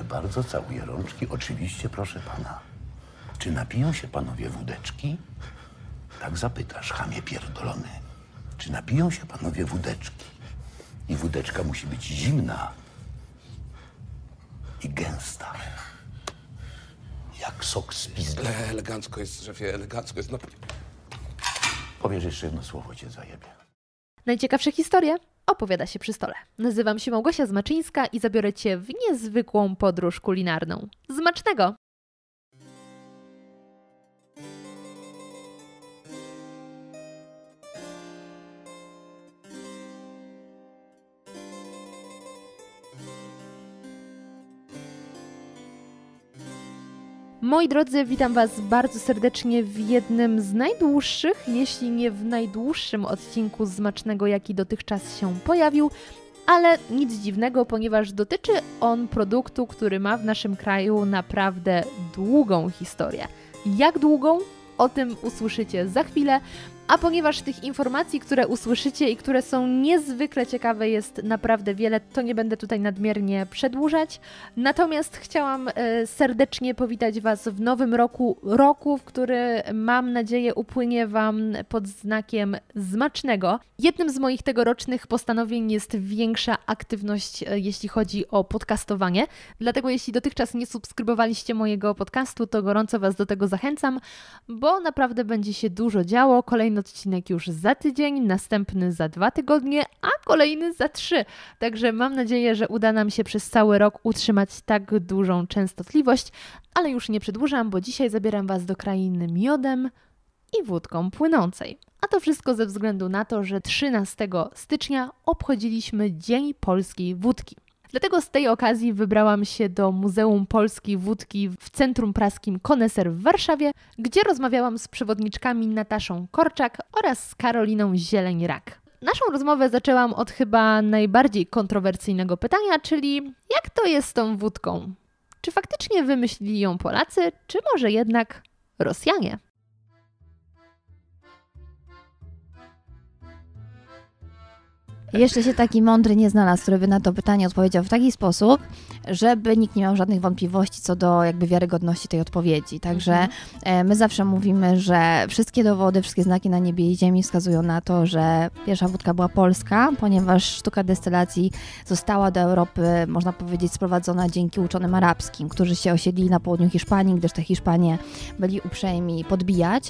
bardzo, całuję rączki. Oczywiście, proszę pana. Czy napiją się panowie wódeczki? Tak zapytasz, chamie pierdolony. Czy napiją się panowie wódeczki? I wódeczka musi być zimna i gęsta. Jak sok z pizdy. Elegancko jest, szefie, elegancko jest. No. Powiesz jeszcze jedno słowo, cię zajebie. Najciekawsze historie opowiada się przy stole. Nazywam się Małgosia Zmaczyńska i zabiorę Cię w niezwykłą podróż kulinarną. Smacznego! Moi drodzy, witam Was bardzo serdecznie w jednym z najdłuższych, jeśli nie w najdłuższym odcinku Smacznego, jaki dotychczas się pojawił, ale nic dziwnego, ponieważ dotyczy on produktu, który ma w naszym kraju naprawdę długą historię. Jak długą? O tym usłyszycie za chwilę, a ponieważ tych informacji, które usłyszycie i które są niezwykle ciekawe, jest naprawdę wiele, to nie będę tutaj nadmiernie przedłużać. Natomiast chciałam serdecznie powitać Was w nowym roku, w który mam nadzieję upłynie Wam pod znakiem smacznego. Jednym z moich tegorocznych postanowień jest większa aktywność, jeśli chodzi o podcastowanie. Dlatego jeśli dotychczas nie subskrybowaliście mojego podcastu, to gorąco Was do tego zachęcam, bo naprawdę będzie się dużo działo. Kolejny odcinek już za tydzień, następny za 2 tygodnie, a kolejny za 3. Także mam nadzieję, że uda nam się przez cały rok utrzymać tak dużą częstotliwość, ale już nie przedłużam, bo dzisiaj zabieram Was do krainy miodem i wódką płynącej. A to wszystko ze względu na to, że 13 stycznia obchodziliśmy Dzień Polskiej Wódki. Dlatego z tej okazji wybrałam się do Muzeum Polskiej Wódki w Centrum Praskim Koneser w Warszawie, gdzie rozmawiałam z przewodniczkami Nataszą Korczak oraz z Karoliną Zieleń-Rak. Naszą rozmowę zaczęłam od chyba najbardziej kontrowersyjnego pytania, czyli jak to jest z tą wódką? Czy faktycznie wymyślili ją Polacy, czy może jednak Rosjanie? Jeszcze się taki mądry nie znalazł, który by na to pytanie odpowiedział w taki sposób, żeby nikt nie miał żadnych wątpliwości co do jakby wiarygodności tej odpowiedzi. Także my zawsze mówimy, że wszystkie dowody, wszystkie znaki na niebie i ziemi wskazują na to, że pierwsza wódka była polska, ponieważ sztuka destylacji została do Europy, można powiedzieć, sprowadzona dzięki uczonym arabskim, którzy się osiedlili na południu Hiszpanii, gdyż te Hiszpanie byli uprzejmi podbijać.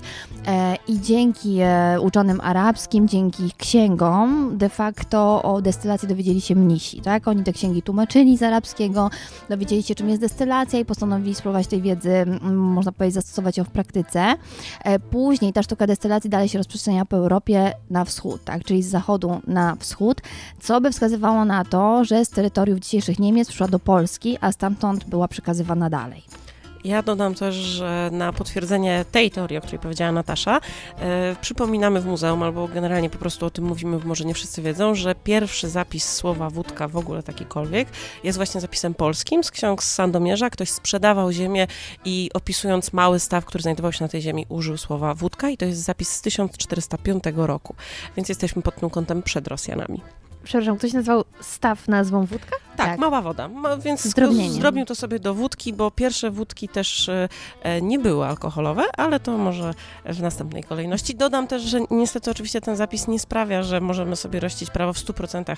I dzięki uczonym arabskim, dzięki ich księgom de facto o destylacji dowiedzieli się mnisi, tak? Oni te księgi tłumaczyli z arabskiego, dowiedzieli się, czym jest destylacja i postanowili spróbować tej wiedzy, można powiedzieć, zastosować ją w praktyce. Później ta sztuka destylacji dalej się rozprzestrzenia po Europie na wschód, tak? Czyli z zachodu na wschód, co by wskazywało na to, że z terytoriów dzisiejszych Niemiec przyszła do Polski, a stamtąd była przekazywana dalej. Ja dodam też, że na potwierdzenie tej teorii, o której powiedziała Natasza, przypominamy w muzeum, albo generalnie po prostu o tym mówimy, bo może nie wszyscy wiedzą, że pierwszy zapis słowa wódka, w ogóle takikolwiek, jest właśnie zapisem polskim z ksiąg z Sandomierza. Ktoś sprzedawał ziemię i opisując mały staw, który znajdował się na tej ziemi, użył słowa wódka i to jest zapis z 1405 roku, więc jesteśmy pod tym kątem przed Rosjanami. Przepraszam, ktoś nazwał staw nazwą wódka? Tak, mała woda, więc zdrobnił to sobie do wódki, bo pierwsze wódki też nie były alkoholowe, ale to może w następnej kolejności. Dodam też, że niestety oczywiście ten zapis nie sprawia, że możemy sobie rościć prawo w 100%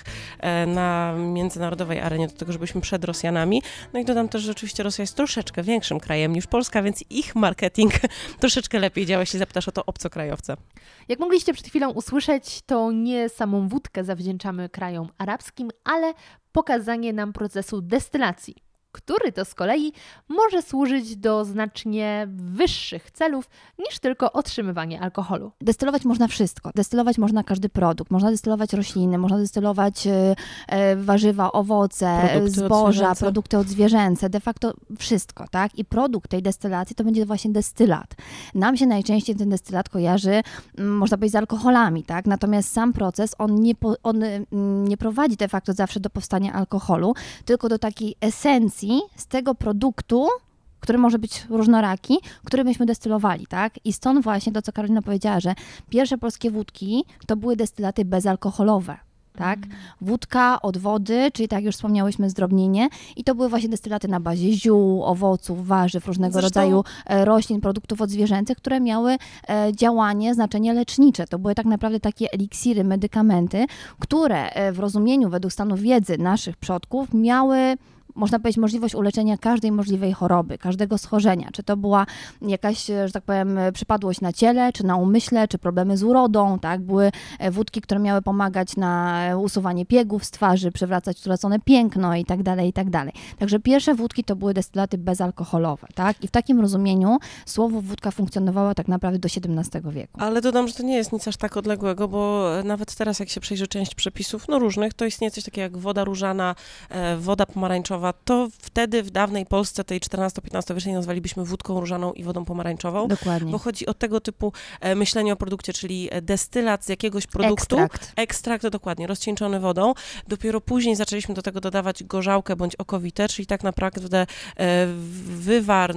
na międzynarodowej arenie do tego, żebyśmy przed Rosjanami. No i dodam też, że oczywiście Rosja jest troszeczkę większym krajem niż Polska, więc ich marketing troszeczkę lepiej działa, jeśli zapytasz o to obcokrajowca. Jak mogliście przed chwilą usłyszeć, to nie samą wódkę zawdzięczamy krajom arabskim, ale pokazanie nam procesu destylacji, który to z kolei może służyć do znacznie wyższych celów niż tylko otrzymywanie alkoholu. Destylować można wszystko. Destylować można każdy produkt. Można destylować rośliny, można destylować warzywa, owoce, zboża, produkty odzwierzęce, de facto wszystko, tak? I produkt tej destylacji to będzie właśnie destylat. Nam się najczęściej ten destylat kojarzy, można powiedzieć, z alkoholami, tak? Natomiast sam proces, on nie prowadzi de facto zawsze do powstania alkoholu, tylko do takiej esencji z tego produktu, który może być różnoraki, który myśmy destylowali, tak? I stąd właśnie to, co Karolina powiedziała, że pierwsze polskie wódki to były destylaty bezalkoholowe. tak? Wódka od wody, czyli tak jak już wspomniałyśmy, zdrobnienie i to były właśnie destylaty na bazie ziół, owoców, warzyw, różnego rodzaju roślin, produktów odzwierzęcych, które miały działanie, znaczenie lecznicze. To były tak naprawdę takie eliksiry, medykamenty, które w rozumieniu według stanu wiedzy naszych przodków miały, można powiedzieć, możliwość uleczenia każdej możliwej choroby, każdego schorzenia. Czy to była jakaś, że tak powiem, przypadłość na ciele, czy na umyśle, czy problemy z urodą, tak? Były wódki, które miały pomagać na usuwanie piegów z twarzy, przywracać utracone piękno i tak dalej, i tak dalej. Także pierwsze wódki to były destylaty bezalkoholowe, tak? I w takim rozumieniu słowo wódka funkcjonowało tak naprawdę do XVII wieku. Ale dodam, że to nie jest nic aż tak odległego, bo nawet teraz, jak się przejrzy część przepisów, różnych, to istnieje coś takiego jak woda różana, woda pomarańczowa. To wtedy w dawnej Polsce, tej XIV-XV wiecznej, nazwalibyśmy wódką różaną i wodą pomarańczową. Dokładnie. Bo chodzi o tego typu myślenie o produkcie, czyli destylat z jakiegoś produktu. Ekstrakt, dokładnie, rozcieńczony wodą. Dopiero później zaczęliśmy do tego dodawać gorzałkę bądź okowitę, czyli tak naprawdę wywar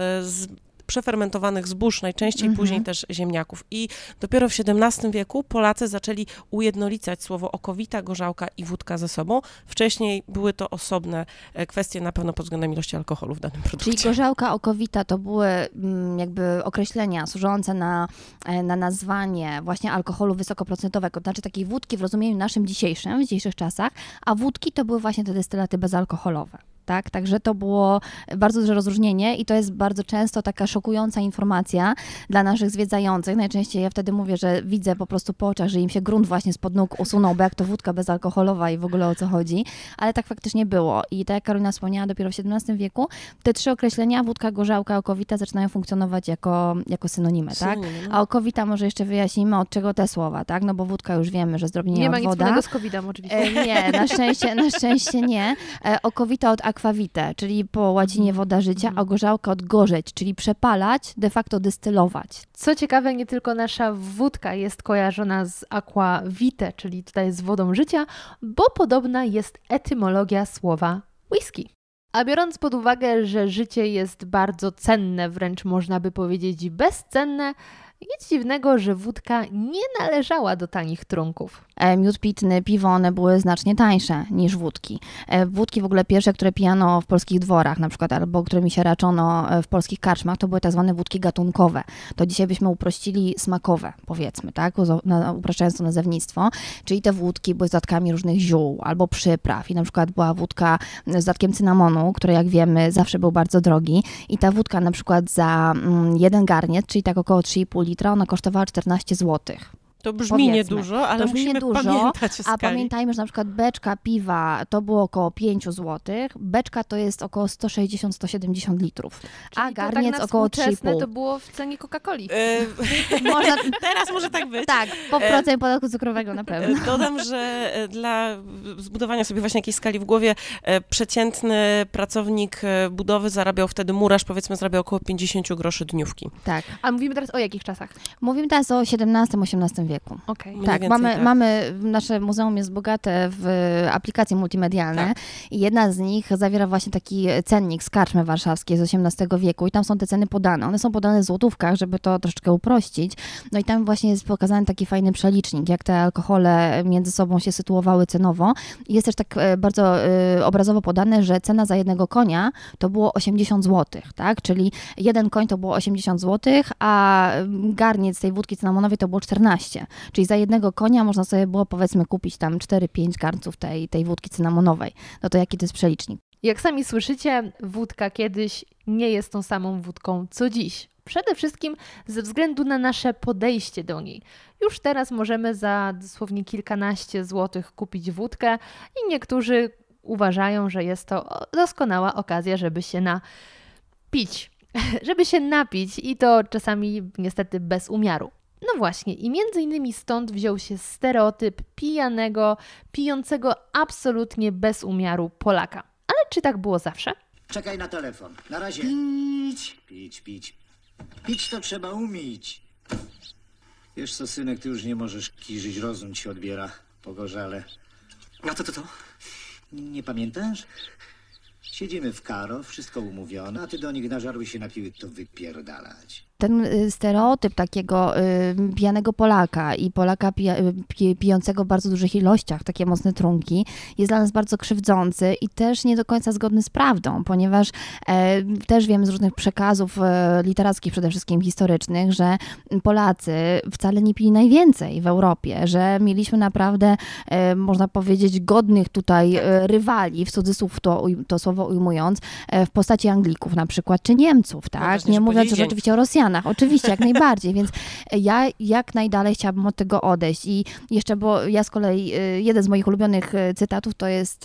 z przefermentowanych zbóż, najczęściej później też ziemniaków. I dopiero w XVII wieku Polacy zaczęli ujednolicać słowo okowita, gorzałka i wódka ze sobą. Wcześniej były to osobne kwestie, na pewno pod względem ilości alkoholu w danym produkcie. Czyli gorzałka, okowita to były jakby określenia służące na nazwanie właśnie alkoholu wysokoprocentowego, to znaczy takiej wódki w rozumieniu naszym dzisiejszym, w dzisiejszych czasach, a wódki to były właśnie te destylaty bezalkoholowe. Tak? Także to było bardzo duże rozróżnienie i to jest bardzo często taka szokująca informacja dla naszych zwiedzających. Najczęściej ja wtedy mówię, że widzę po prostu po oczach, że im się grunt właśnie spod nóg usunął, bo jak to wódka bezalkoholowa i w ogóle o co chodzi. Ale tak faktycznie było. I tak jak Karolina wspomniała, dopiero w XVII wieku te trzy określenia, wódka, gorzałka, okowita, zaczynają funkcjonować jako synonimy, tak? A okowita może jeszcze wyjaśnimy, od czego te słowa, tak? No bo wódka już wiemy, że zdrobnienie od woda. Nie ma nic wspólnego z COVID-em oczywiście. Nie, na szczęście nie. Okowita od aquavite, czyli po łacinie woda życia, a gorzałka od gorzeć, czyli przepalać, de facto dystylować. Co ciekawe, nie tylko nasza wódka jest kojarzona z aquavite, czyli tutaj z wodą życia, bo podobna jest etymologia słowa whisky. A biorąc pod uwagę, że życie jest bardzo cenne, wręcz można by powiedzieć bezcenne, nic dziwnego, że wódka nie należała do tanich trunków. Miód pitny, piwo, one były znacznie tańsze niż wódki. Wódki w ogóle pierwsze, które pijano w polskich dworach na przykład, albo którymi się raczono w polskich karczmach, to były tak zwane wódki gatunkowe. To dzisiaj byśmy uprościli smakowe, powiedzmy, tak? Upraszczając to nazewnictwo. Czyli te wódki były z dodatkami różnych ziół albo przypraw. I na przykład była wódka z dodatkiem cynamonu, który jak wiemy zawsze był bardzo drogi. I ta wódka na przykład za jeden garniec, czyli tak około 3,5 litra, ona kosztowała 14 zł. To brzmi niedużo, ale musimy pamiętać o skali. A pamiętajmy, że na przykład beczka piwa to było około 5 zł. Beczka to jest około 160-170 litrów. Czyli a garniec tak około 3,5. To było w cenie Coca-Coli. Teraz może tak być. Tak, po procent podatku cukrowego na pewno. Dodam, że dla zbudowania sobie właśnie jakiejś skali w głowie, przeciętny pracownik budowy zarabiał wtedy, murarz powiedzmy, zarabiał około 50 groszy dniówki. Tak. A mówimy teraz o jakich czasach? Mówimy teraz o XVII-XVIII wieku. Okay. Tak, nasze muzeum jest bogate w aplikacje multimedialne i jedna z nich zawiera właśnie taki cennik z karczmy warszawskiej z XVIII wieku i tam są te ceny podane. One są podane w złotówkach, żeby to troszeczkę uprościć. No i tam właśnie jest pokazany taki fajny przelicznik, jak te alkohole między sobą się sytuowały cenowo. I jest też tak bardzo obrazowo podane, że cena za jednego konia to było 80 zł, tak? Czyli jeden koń to było 80 zł, a garniec tej wódki cynamonowej to było 14. Czyli za jednego konia można sobie było powiedzmy kupić tam 4-5 garnców tej wódki cynamonowej. No to jaki to jest przelicznik? Jak sami słyszycie, wódka kiedyś nie jest tą samą wódką co dziś. Przede wszystkim ze względu na nasze podejście do niej. Już teraz możemy za dosłownie kilkanaście złotych kupić wódkę i niektórzy uważają, że jest to doskonała okazja, żeby się napić. Żeby się napić i to czasami niestety bez umiaru. No właśnie, i między innymi stąd wziął się stereotyp pijanego, pijącego absolutnie bez umiaru Polaka. Ale czy tak było zawsze? Czekaj na telefon. Na razie. Pić. Pić to trzeba umieć. Wiesz co, synek, ty już nie możesz kiżyć, rozum ci odbiera po gorzale. A co? Nie pamiętasz? Siedzimy w karo, wszystko umówione, a ty do nich nażarły się napiły, to wypierdalać. ten stereotyp takiego pijanego Polaka i Polaka pijącego w bardzo dużych ilościach, takie mocne trunki, jest dla nas bardzo krzywdzący i też nie do końca zgodny z prawdą, ponieważ też wiemy z różnych przekazów literackich, przede wszystkim historycznych, że Polacy wcale nie pili najwięcej w Europie, że mieliśmy naprawdę, można powiedzieć, godnych tutaj rywali, w cudzysłów to słowo ujmując, w postaci Anglików na przykład, czy Niemców, tak? Nie mówiąc już oczywiście o Rosjanach, oczywiście, jak najbardziej, więc ja jak najdalej chciałabym od tego odejść i jeszcze, bo ja z kolei, jeden z moich ulubionych cytatów to jest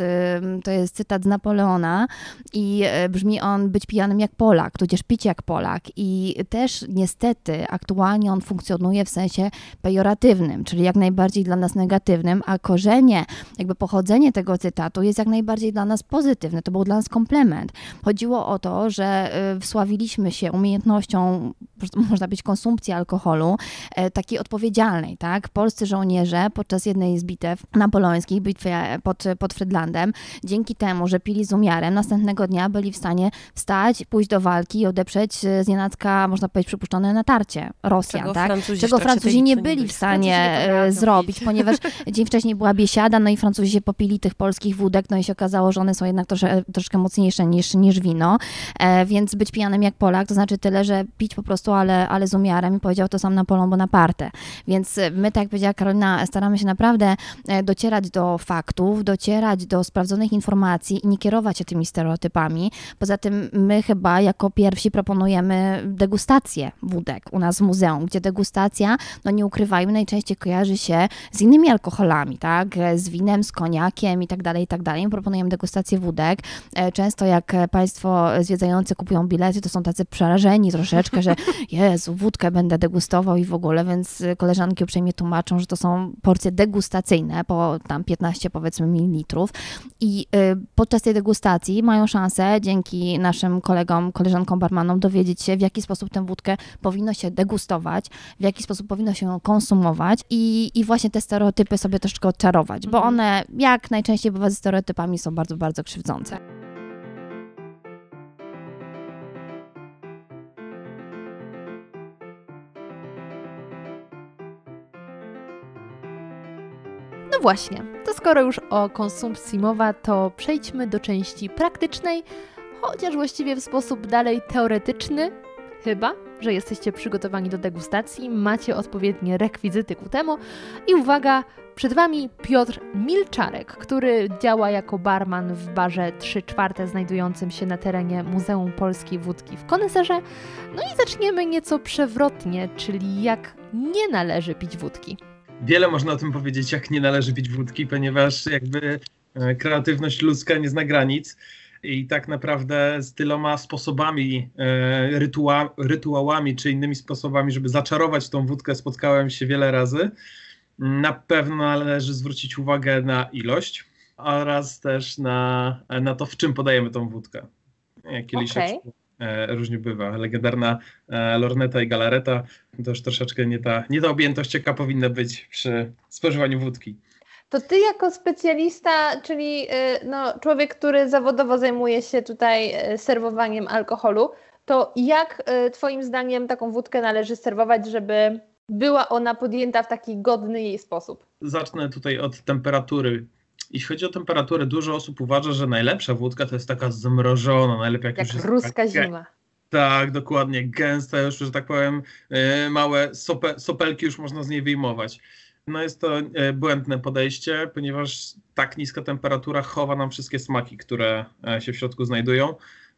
cytat z Napoleona i brzmi on: być pijanym jak Polak, tudzież pić jak Polak, i też niestety aktualnie on funkcjonuje w sensie pejoratywnym, czyli jak najbardziej dla nas negatywnym, a korzenie, jakby pochodzenie tego cytatu jest jak najbardziej dla nas pozytywne, to był dla nas komplement. Chodziło o to, że wsławiliśmy się umiejętnością, można być, konsumpcji alkoholu takiej odpowiedzialnej, tak? Polscy żołnierze podczas jednej z bitew napoleońskich, bitwie pod Frydlandem, dzięki temu, że pili z umiarem, następnego dnia byli w stanie wstać, pójść do walki i odeprzeć znienacka, można powiedzieć, przypuszczone natarcie Rosjan, tak? Czego Francuzi nie byli w stanie zrobić, ponieważ dzień wcześniej była biesiada, no i Francuzi się popili tych polskich wódek, no i się okazało, że one są jednak troszkę mocniejsze niż wino, więc być pijanym jak Polak to znaczy tyle, że pić po prostu, ale z umiarem, i powiedział to sam Napoleon Bonaparte. Więc my, tak jak powiedziała Karolina, staramy się naprawdę docierać do faktów, docierać do sprawdzonych informacji i nie kierować się tymi stereotypami. Poza tym my chyba jako pierwsi proponujemy degustację wódek u nas w muzeum, gdzie degustacja, no nie ukrywajmy, najczęściej kojarzy się z innymi alkoholami, tak? Z winem, z koniakiem i tak dalej, i tak dalej. Proponujemy degustację wódek. Często jak Państwo zwiedzający kupują bilety, to są tacy przerażeni troszeczkę, że Jezu, wódkę będę degustował i w ogóle, więc koleżanki uprzejmie tłumaczą, że to są porcje degustacyjne, po tam 15 powiedzmy mililitrów, i podczas tej degustacji mają szansę dzięki naszym kolegom, koleżankom barmanom dowiedzieć się, w jaki sposób tę wódkę powinno się degustować, w jaki sposób powinno się ją konsumować i właśnie te stereotypy sobie troszeczkę odczarować, bo one, jak najczęściej bywa ze stereotypami, są bardzo, bardzo krzywdzące. No właśnie, to skoro już o konsumpcji mowa, to przejdźmy do części praktycznej, chociaż właściwie w sposób dalej teoretyczny, chyba że jesteście przygotowani do degustacji, macie odpowiednie rekwizyty ku temu i uwaga, przed Wami Piotr Milczarek, który działa jako barman w barze 3/4 znajdującym się na terenie Muzeum Polskiej Wódki w Koneserze. No i zaczniemy nieco przewrotnie, czyli jak nie należy pić wódki. Wiele można o tym powiedzieć, jak nie należy pić wódki, ponieważ jakby kreatywność ludzka nie zna granic i tak naprawdę z tyloma sposobami, rytuałami czy innymi sposobami, żeby zaczarować tą wódkę, spotkałem się wiele razy. Na pewno należy zwrócić uwagę na ilość oraz też na to, w czym podajemy tą wódkę. Kieliszek różnie bywa. Legendarna lorneta i galareta to już troszeczkę nie ta objętość, jaka powinna być przy spożywaniu wódki. To ty jako specjalista, czyli człowiek, który zawodowo zajmuje się tutaj serwowaniem alkoholu, to jak twoim zdaniem taką wódkę należy serwować, żeby była ona podjęta w taki godny jej sposób? Zacznę tutaj od temperatury. Jeśli chodzi o temperaturę, dużo osób uważa, że najlepsza wódka to jest taka zmrożona, najlepiej jak już jest ruska zima. Tak, dokładnie, gęsta już, że tak powiem, małe sopelki już można z niej wyjmować. No jest to błędne podejście, ponieważ tak niska temperatura chowa nam wszystkie smaki, które się w środku znajdują.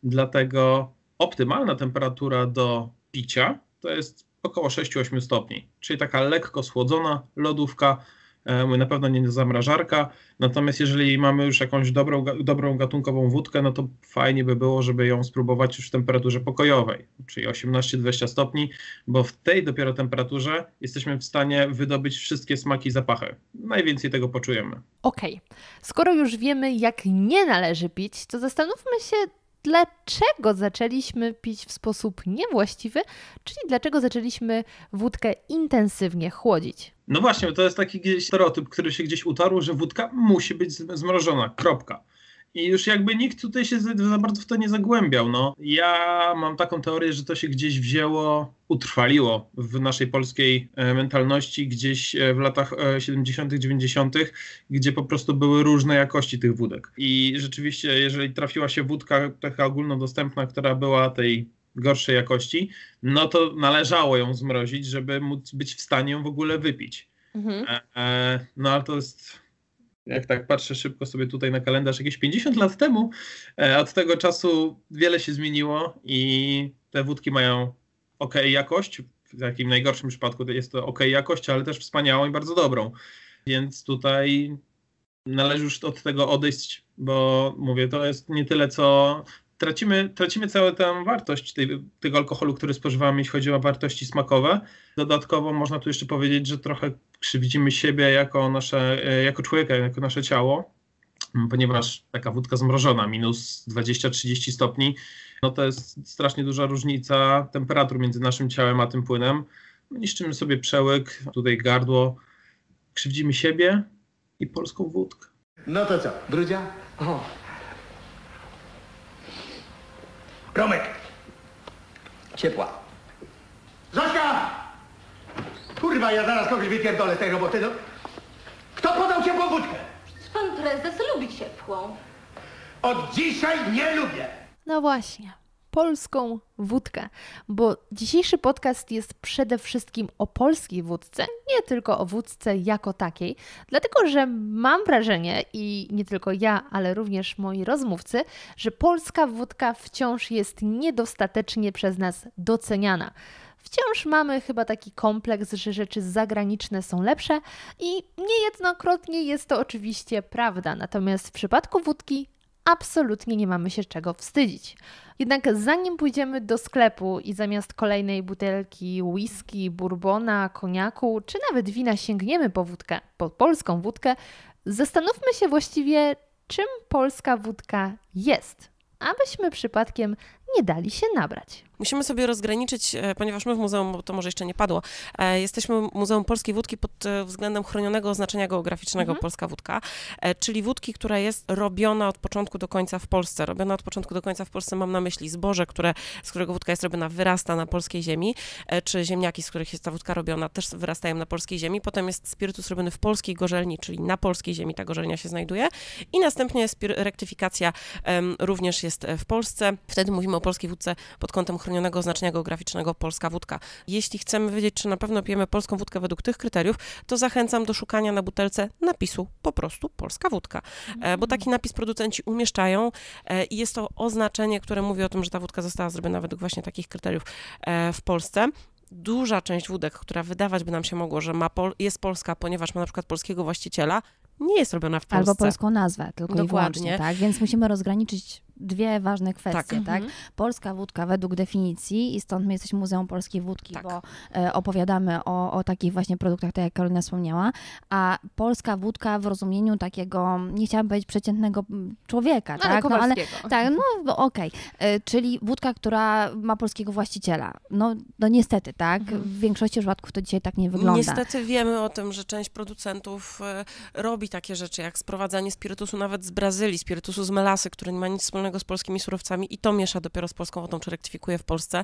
Dlatego optymalna temperatura do picia to jest około 6-8 stopni, czyli taka lekko schłodzona lodówka, na pewno nie zamrażarka. Natomiast jeżeli mamy już jakąś dobrą gatunkową wódkę, no to fajnie by było, żeby ją spróbować już w temperaturze pokojowej, czyli 18-20 stopni, bo w tej dopiero temperaturze jesteśmy w stanie wydobyć wszystkie smaki i zapachy. Najwięcej tego poczujemy. Okej. Skoro już wiemy, jak nie należy pić, to zastanówmy się, dlaczego zaczęliśmy pić w sposób niewłaściwy, czyli dlaczego zaczęliśmy wódkę intensywnie chłodzić. No właśnie, to jest taki stereotyp, który się gdzieś utarł, że wódka musi być zmrożona, kropka. i już jakby nikt tutaj się za bardzo w to nie zagłębiał. No. Ja mam taką teorię, że to się gdzieś wzięło, utrwaliło w naszej polskiej mentalności gdzieś w latach 70., 90., gdzie po prostu były różne jakości tych wódek. I rzeczywiście, jeżeli trafiła się wódka taka ogólnodostępna, która była tej gorszej jakości, no to należało ją zmrozić, żeby móc być w stanie ją w ogóle wypić. No ale to jest, jak tak patrzę szybko sobie tutaj na kalendarz, jakieś 50 lat temu, od tego czasu wiele się zmieniło i te wódki mają okej jakość, w takim najgorszym przypadku jest to okej jakość, ale też wspaniałą i bardzo dobrą. Więc tutaj należy już od tego odejść, bo mówię, to jest nie tyle co... Tracimy całą tę wartość tego alkoholu, który spożywamy, jeśli chodzi o wartości smakowe. Dodatkowo można tu jeszcze powiedzieć, że trochę krzywdzimy siebie jako człowieka, jako nasze ciało, ponieważ taka wódka zmrożona, minus 20-30 stopni, no to jest strasznie duża różnica temperatur między naszym ciałem a tym płynem. Niszczymy sobie przełyk, tutaj gardło, krzywdzimy siebie i polską wódkę. No to co, Brudzia? Romek! Ciepła. Zośka! Kurwa, ja zaraz kogoś wypierdolę z tej roboty, no. Kto podał ciepłą wódkę? Pan prezes lubi ciepłą. Od dzisiaj nie lubię! No właśnie, polską wódkę, bo dzisiejszy podcast jest przede wszystkim o polskiej wódce, nie tylko o wódce jako takiej, dlatego że mam wrażenie, i nie tylko ja, ale również moi rozmówcy, że polska wódka wciąż jest niedostatecznie przez nas doceniana. Wciąż mamy chyba taki kompleks, że rzeczy zagraniczne są lepsze i niejednokrotnie jest to oczywiście prawda, natomiast w przypadku wódki absolutnie nie mamy się czego wstydzić. Jednak zanim pójdziemy do sklepu i zamiast kolejnej butelki whisky, bourbona, koniaku czy nawet wina sięgniemy po polską wódkę, zastanówmy się właściwie, czym polska wódka jest, abyśmy przypadkiem nie dali się nabrać. Musimy sobie rozgraniczyć, ponieważ my w muzeum, bo to może jeszcze nie padło, jesteśmy Muzeum Polskiej Wódki pod względem chronionego oznaczenia geograficznego polska wódka, czyli wódki, która jest robiona od początku do końca w Polsce. Robiona od początku do końca w Polsce mam na myśli zboże, z którego wódka jest robiona, wyrasta na polskiej ziemi, czy ziemniaki, z których jest ta wódka robiona, też wyrastają na polskiej ziemi. Potem jest spirytus robiony w polskiej gorzelni, czyli na polskiej ziemi ta gorzelnia się znajduje i następnie jest rektyfikacja, również jest w Polsce. Wtedy mówimy o polskiej wódce pod kątem chronionego oznaczenia geograficznego polska wódka. Jeśli chcemy wiedzieć, czy na pewno pijemy polską wódkę według tych kryteriów, to zachęcam do szukania na butelce napisu po prostu polska wódka, bo taki napis producenci umieszczają i jest to oznaczenie, które mówi o tym, że ta wódka została zrobiona według właśnie takich kryteriów w Polsce. Duża część wódek, która wydawać by nam się mogło, że jest polska, ponieważ ma na przykład polskiego właściciela, nie jest robiona w Polsce. Albo polską nazwę, tylko Dokładnie. i wyłącznie, tak? Więc musimy rozgraniczyć dwie ważne kwestie, tak? Polska wódka według definicji i stąd my jesteśmy Muzeum Polskiej Wódki, bo opowiadamy o takich właśnie produktach, tak jak Karolina wspomniała, a polska wódka w rozumieniu takiego, nie chciałam powiedzieć przeciętnego człowieka, tak? No, ale tak, no okej. Czyli wódka, która ma polskiego właściciela. No niestety, tak? W większości przypadków to dzisiaj tak nie wygląda. Niestety wiemy o tym, że część producentów robi takie rzeczy, jak sprowadzanie spirytusu nawet z Brazylii, spirytusu z melasy, który nie ma nic wspólnego z polskimi surowcami i to miesza dopiero z polską wodą, czy rektyfikuje w Polsce.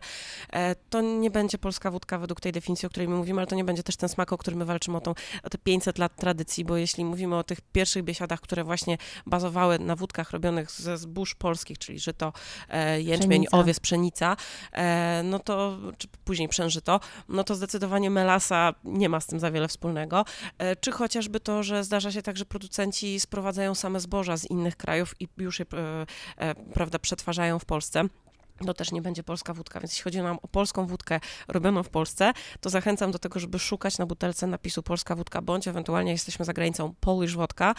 To nie będzie polska wódka według tej definicji, o której my mówimy, ale to nie będzie też ten smak, o którym my walczymy, o te 500 lat tradycji, bo jeśli mówimy o tych pierwszych biesiadach, które właśnie bazowały na wódkach robionych ze zbóż polskich, czyli żyto, jęczmień, owiec, pszenica, no to, czy później przężyto, no to zdecydowanie melasa nie ma z tym za wiele wspólnego. Czy chociażby to, że zdarza się tak, że producenci sprowadzają same zboża z innych krajów i już je prawda, przetwarzają w Polsce. To też nie będzie polska wódka, więc jeśli chodzi nam o polską wódkę robioną w Polsce, to zachęcam do tego, żeby szukać na butelce napisu polska wódka, bądź ewentualnie jesteśmy za granicą Polish wódka,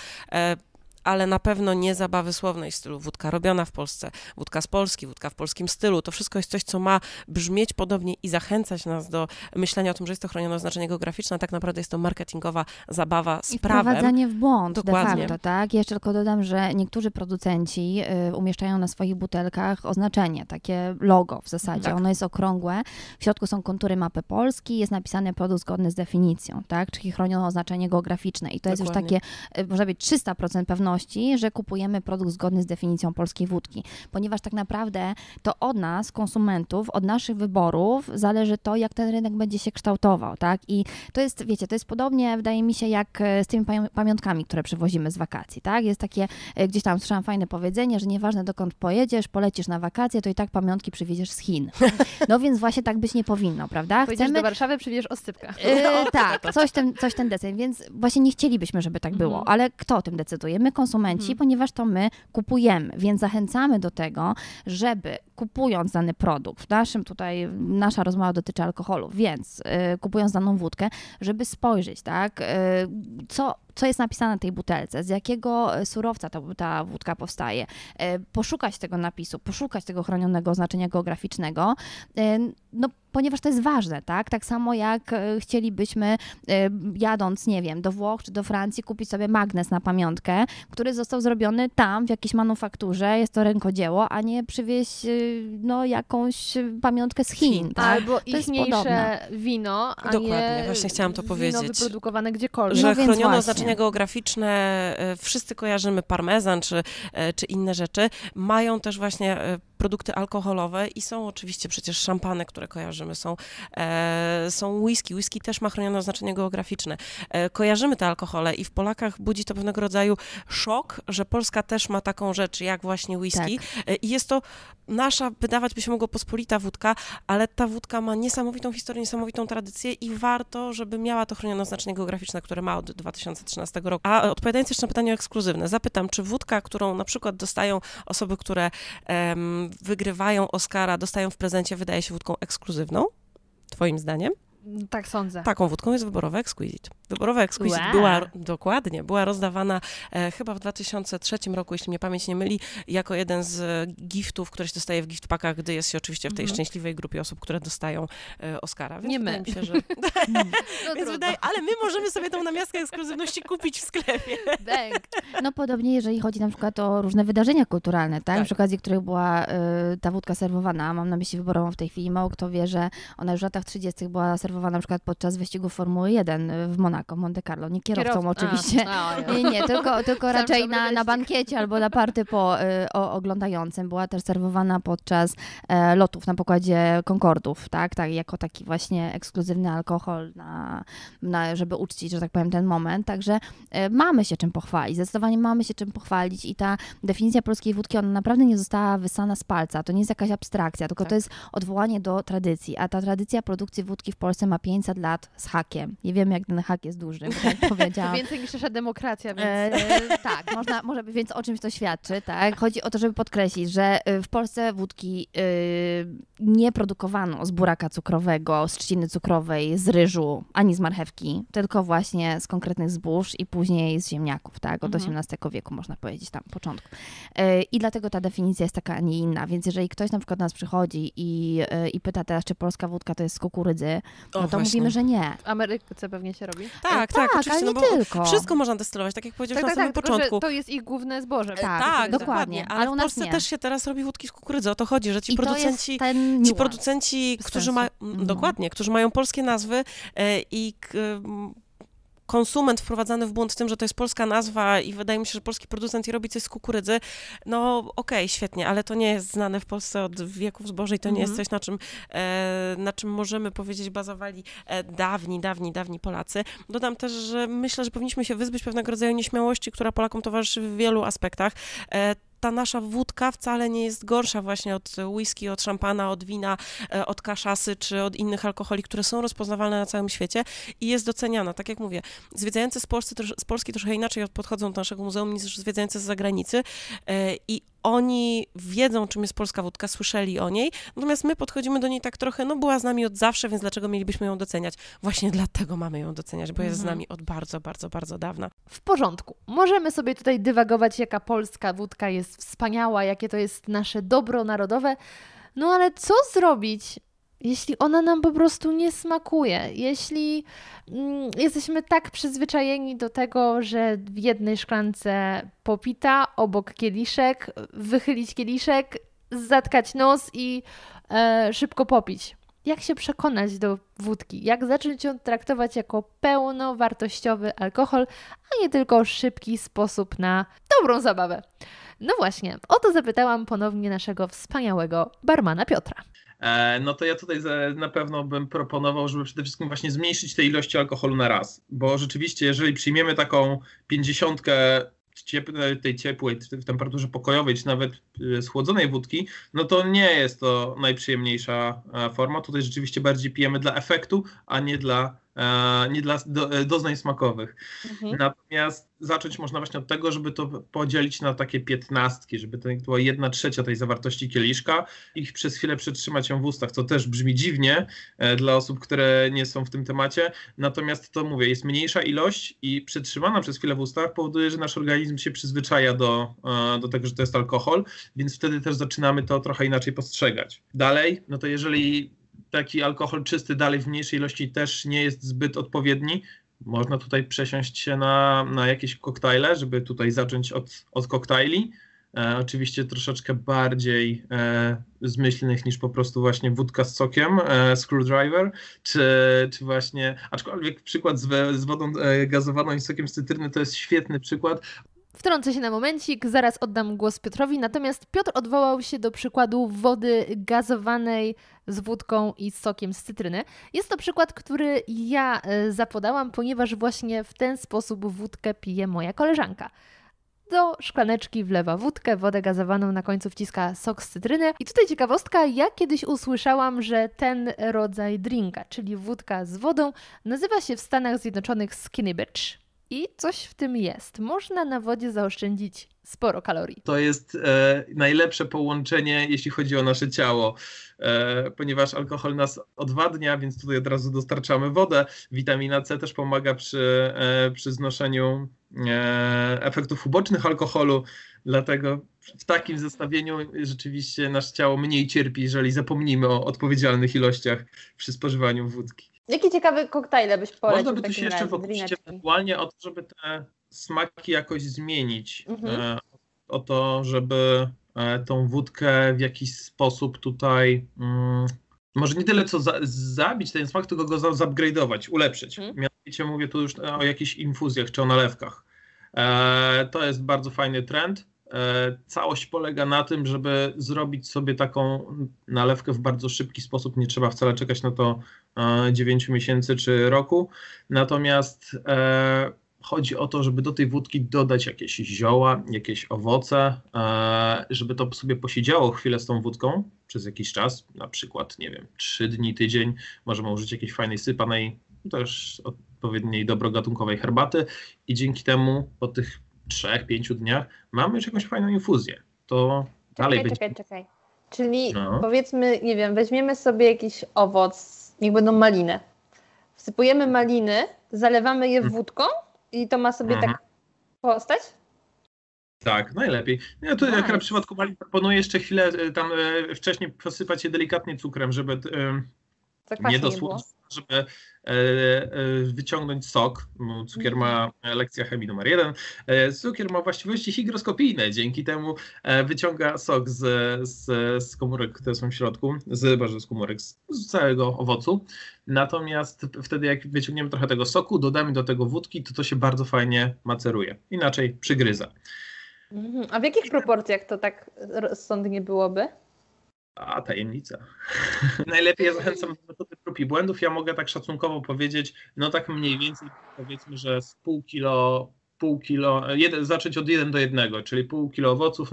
ale na pewno nie zabawy słownej w stylu wódka robiona w Polsce, wódka z Polski, wódka w polskim stylu. To wszystko jest coś, co ma brzmieć podobnie i zachęcać nas do myślenia o tym, że jest to chronione oznaczenie geograficzne, a tak naprawdę jest to marketingowa zabawa z prawem. Wprowadzanie w błąd, dokładnie. De facto, tak? Jeszcze tylko dodam, że niektórzy producenci umieszczają na swoich butelkach oznaczenie, takie logo w zasadzie. Tak. Ono jest okrągłe, w środku są kontury mapy Polski, jest napisany produkt zgodny z definicją, tak? Czyli chronione oznaczenie geograficzne i to jest już takie, można powiedzieć, 300% pewności, pewności, że kupujemy produkt zgodny z definicją polskiej wódki, ponieważ tak naprawdę to od nas, konsumentów, od naszych wyborów zależy to, jak ten rynek będzie się kształtował, tak? I to jest, wiecie, to jest podobnie, wydaje mi się, jak z tymi pamiątkami, które przywozimy z wakacji, tak? Jest takie, gdzieś tam słyszałam fajne powiedzenie, że nieważne dokąd pojedziesz, polecisz na wakacje, to i tak pamiątki przywieziesz z Chin. No więc właśnie tak być nie powinno, prawda? Pojedziesz do Warszawy, przywieziesz oscypka. Tak, coś ten deseń, więc właśnie nie chcielibyśmy, żeby tak było, ale kto o tym decyduje? My konsumenci, ponieważ to my kupujemy, więc zachęcamy do tego, żeby kupując dany produkt, nasza rozmowa dotyczy alkoholu, więc kupując daną wódkę, żeby spojrzeć, tak, co jest napisane na tej butelce, z jakiego surowca ta wódka powstaje, poszukać tego napisu, poszukać tego chronionego oznaczenia geograficznego, no ponieważ to jest ważne, tak? Tak samo jak chcielibyśmy jadąc, nie wiem, do Włoch czy do Francji kupić sobie magnes na pamiątkę, który został zrobiony tam w jakiejś manufakturze, jest to rękodzieło, a nie przywieźć jakąś pamiątkę z Chin. Tak? Albo ichniejsze wino, a Dokładnie, nie właśnie chciałam to powiedzieć. wino wyprodukowane gdziekolwiek. Że chronione właśnie. oznaczenia geograficzne, wszyscy kojarzymy parmezan czy inne rzeczy, mają też właśnie produkty alkoholowe i są oczywiście przecież szampany, które kojarzymy, są whisky. Whisky też ma chronione oznaczenie geograficzne. Kojarzymy te alkohole i w Polakach budzi to pewnego rodzaju szok, że Polska też ma taką rzecz jak właśnie whisky. I jest to nasza, wydawać by się mogło, pospolita wódka, ale ta wódka ma niesamowitą historię, niesamowitą tradycję i warto, żeby miała to chronione oznaczenie geograficzne, które ma od 2013 roku. A odpowiadając jeszcze na pytanie ekskluzywne, zapytam, czy wódka, którą na przykład dostają osoby, które wygrywają Oscara, dostają w prezencie, wydaje się wódką ekskluzywną? Twoim zdaniem? Tak sądzę. Taką wódką jest wyborowa Exquisite. Wyborowa Exquisite była rozdawana chyba w 2003 roku, jeśli mnie pamięć nie myli, jako jeden z giftów, które się dostaje w gift packach, gdy jest się oczywiście w tej szczęśliwej grupie osób, które dostają Oscara. Więc nie my. Mi się, że... ale my możemy sobie tą namiastkę ekskluzywności kupić w sklepie. No podobnie, jeżeli chodzi na przykład o różne wydarzenia kulturalne, tak? Przy okazji których była ta wódka serwowana, mam na myśli wyborową w tej chwili, mało kto wie, że ona już w latach 30. była serwowana na przykład podczas wyścigu Formuły 1 w Monaco, Monte Carlo. Nie kierowcą oczywiście. Nie, tylko raczej na bankiecie albo na party oglądającym. Była też serwowana podczas lotów na pokładzie Concordów, tak, jako taki właśnie ekskluzywny alkohol, żeby uczcić, że tak powiem, ten moment. Także mamy się czym pochwalić. Zdecydowanie mamy się czym pochwalić i ta definicja polskiej wódki, ona naprawdę nie została wyssana z palca. To nie jest jakaś abstrakcja, tylko to jest odwołanie do tradycji. A ta tradycja produkcji wódki w Polsce ma 500 lat z hakiem. Nie wiem, jak ten hak jest duży, bo tak powiedziałam. Więcej niż nasza demokracja, więc... Tak, może, więc o czymś to świadczy, tak? Chodzi o to, żeby podkreślić, że w Polsce wódki nie produkowano z buraka cukrowego, z trzciny cukrowej, z ryżu, ani z marchewki, tylko właśnie z konkretnych zbóż i później z ziemniaków, tak? Od XVIII wieku, można powiedzieć, tam początku. I dlatego ta definicja jest taka, a nie inna. Więc jeżeli ktoś na przykład do nas przychodzi i pyta teraz, czy polska wódka to jest z kukurydzy, no to mówimy, że nie. W Ameryce pewnie się robi. Tak, oczywiście, ale nie tylko. Wszystko można destylować, tak jak powiedziałeś na samym początku. To jest ich główne zboże. Tak, dokładnie. Ale w Polsce też się teraz robi wódki z kukurydzy. O to chodzi, że ci producenci, którzy mają dokładnie, którzy mają polskie nazwy i konsument wprowadzany w błąd tym, że to jest polska nazwa i wydaje mi się, że polski producent i robi coś z kukurydzy, no okej, świetnie, ale to nie jest znane w Polsce od wieków zboże i to nie jest coś, na czym możemy powiedzieć bazowali dawni Polacy. Dodam też, że myślę, że powinniśmy się wyzbyć pewnego rodzaju nieśmiałości, która Polakom towarzyszy w wielu aspektach. Ta nasza wódka wcale nie jest gorsza właśnie od whisky, od szampana, od wina, od kaszasy czy od innych alkoholi, które są rozpoznawalne na całym świecie i jest doceniana. Tak jak mówię, zwiedzający z Polski troszkę inaczej podchodzą do naszego muzeum niż zwiedzający z zagranicy i oni wiedzą, czym jest polska wódka, słyszeli o niej, natomiast my podchodzimy do niej tak trochę, no była z nami od zawsze, więc dlaczego mielibyśmy ją doceniać? Właśnie dlatego mamy ją doceniać, bo jest z nami od bardzo, bardzo, bardzo dawna. W porządku. Możemy sobie tutaj dywagować, jaka polska wódka jest wspaniała, jakie to jest nasze dobro narodowe, no ale co zrobić, jeśli ona nam po prostu nie smakuje? Jeśli jesteśmy tak przyzwyczajeni do tego, że w jednej szklance popita, obok kieliszek, wychylić kieliszek, zatkać nos i szybko popić. Jak się przekonać do wódki? Jak zacząć ją traktować jako pełnowartościowy alkohol, a nie tylko szybki sposób na dobrą zabawę? No właśnie, o to zapytałam ponownie naszego wspaniałego barmana Piotra. No to ja tutaj na pewno bym proponował, żeby przede wszystkim właśnie zmniejszyć te ilości alkoholu na raz, bo rzeczywiście jeżeli przyjmiemy taką 50 tej ciepłej, w temperaturze pokojowej, czy nawet schłodzonej wódki, no to nie jest to najprzyjemniejsza forma. Tutaj rzeczywiście bardziej pijemy dla efektu, a nie dla doznań smakowych. Natomiast zacząć można właśnie od tego, żeby to podzielić na takie 15, żeby to była 1/3 tej zawartości kieliszka i przez chwilę przetrzymać ją w ustach, co też brzmi dziwnie dla osób, które nie są w tym temacie. Natomiast to mówię, jest mniejsza ilość i przetrzymana przez chwilę w ustach powoduje, że nasz organizm się przyzwyczaja do tego, że to jest alkohol, więc wtedy też zaczynamy to trochę inaczej postrzegać. Dalej, no to jeżeli taki alkohol czysty dalej w mniejszej ilości też nie jest zbyt odpowiedni, można tutaj przesiąść się na jakieś koktajle, żeby tutaj zacząć od koktajli. Oczywiście troszeczkę bardziej zmyślnych niż po prostu właśnie wódka z sokiem, screwdriver, czy właśnie, aczkolwiek przykład z wodą gazowaną i sokiem z cytryny to jest świetny przykład. Wtrącę się na momencik, zaraz oddam głos Piotrowi, natomiast Piotr odwołał się do przykładu wody gazowanej z wódką i sokiem z cytryny. Jest to przykład, który ja zapodałam, ponieważ właśnie w ten sposób wódkę pije moja koleżanka. Do szklaneczki wlewa wódkę, wodę gazowaną, na końcu wciska sok z cytryny. I tutaj ciekawostka, ja kiedyś usłyszałam, że ten rodzaj drinka, czyli wódka z wodą, nazywa się w Stanach Zjednoczonych skinny bitch. I coś w tym jest. Można na wodzie zaoszczędzić sporo kalorii. To jest najlepsze połączenie, jeśli chodzi o nasze ciało, ponieważ alkohol nas odwadnia, więc tutaj od razu dostarczamy wodę. Witamina C też pomaga przy znoszeniu efektów ubocznych alkoholu, dlatego w takim zestawieniu rzeczywiście nasze ciało mniej cierpi, jeżeli zapomnimy o odpowiedzialnych ilościach przy spożywaniu wódki. Jakie ciekawe koktajle byś polecił? Można by tu się jeszcze pokusić ewentualnie o to, żeby te smaki jakoś zmienić. O to, żeby tą wódkę w jakiś sposób tutaj, może nie tyle co zabić ten smak, tylko go zupgrade'ować, ulepszyć. Mianowicie mówię tu już o jakichś infuzjach czy o nalewkach. To jest bardzo fajny trend. Całość polega na tym, żeby zrobić sobie taką nalewkę w bardzo szybki sposób. Nie trzeba wcale czekać na to 9 miesięcy czy roku. Natomiast chodzi o to, żeby do tej wódki dodać jakieś zioła, jakieś owoce, żeby to sobie posiedziało chwilę z tą wódką przez jakiś czas, na przykład, nie wiem, 3 dni, tydzień. Możemy użyć jakiejś fajnej, sypanej, też odpowiedniej dobrogatunkowej herbaty i dzięki temu po tych 3-5 dniach mamy już jakąś fajną infuzję. To dalej będzie... Czekaj. Czyli powiedzmy, nie wiem, weźmiemy sobie jakiś owoc, niech będą maliny. Wsypujemy maliny, zalewamy je wódką i to ma sobie tak powstać? Tak, najlepiej. Ja tu jak na przypadku malin proponuję jeszcze chwilę tam wcześniej posypać je delikatnie cukrem, żeby nie dosłodzić, żeby wyciągnąć sok. Cukier ma, lekcja chemii numer 1, cukier ma właściwości hygroskopijne, dzięki temu wyciąga sok z komórek, które są w środku, z komórek, z całego owocu. Natomiast wtedy jak wyciągniemy trochę tego soku, dodamy do tego wódki, to się bardzo fajnie maceruje, inaczej przygryza. A w jakich proporcjach to tak rozsądnie byłoby? A, tajemnica. Najlepiej ja zachęcam do metody prób i błędów. Ja mogę tak szacunkowo powiedzieć, no tak mniej więcej powiedzmy, że z pół kilo, zacząć od 1:1, czyli pół kilo owoców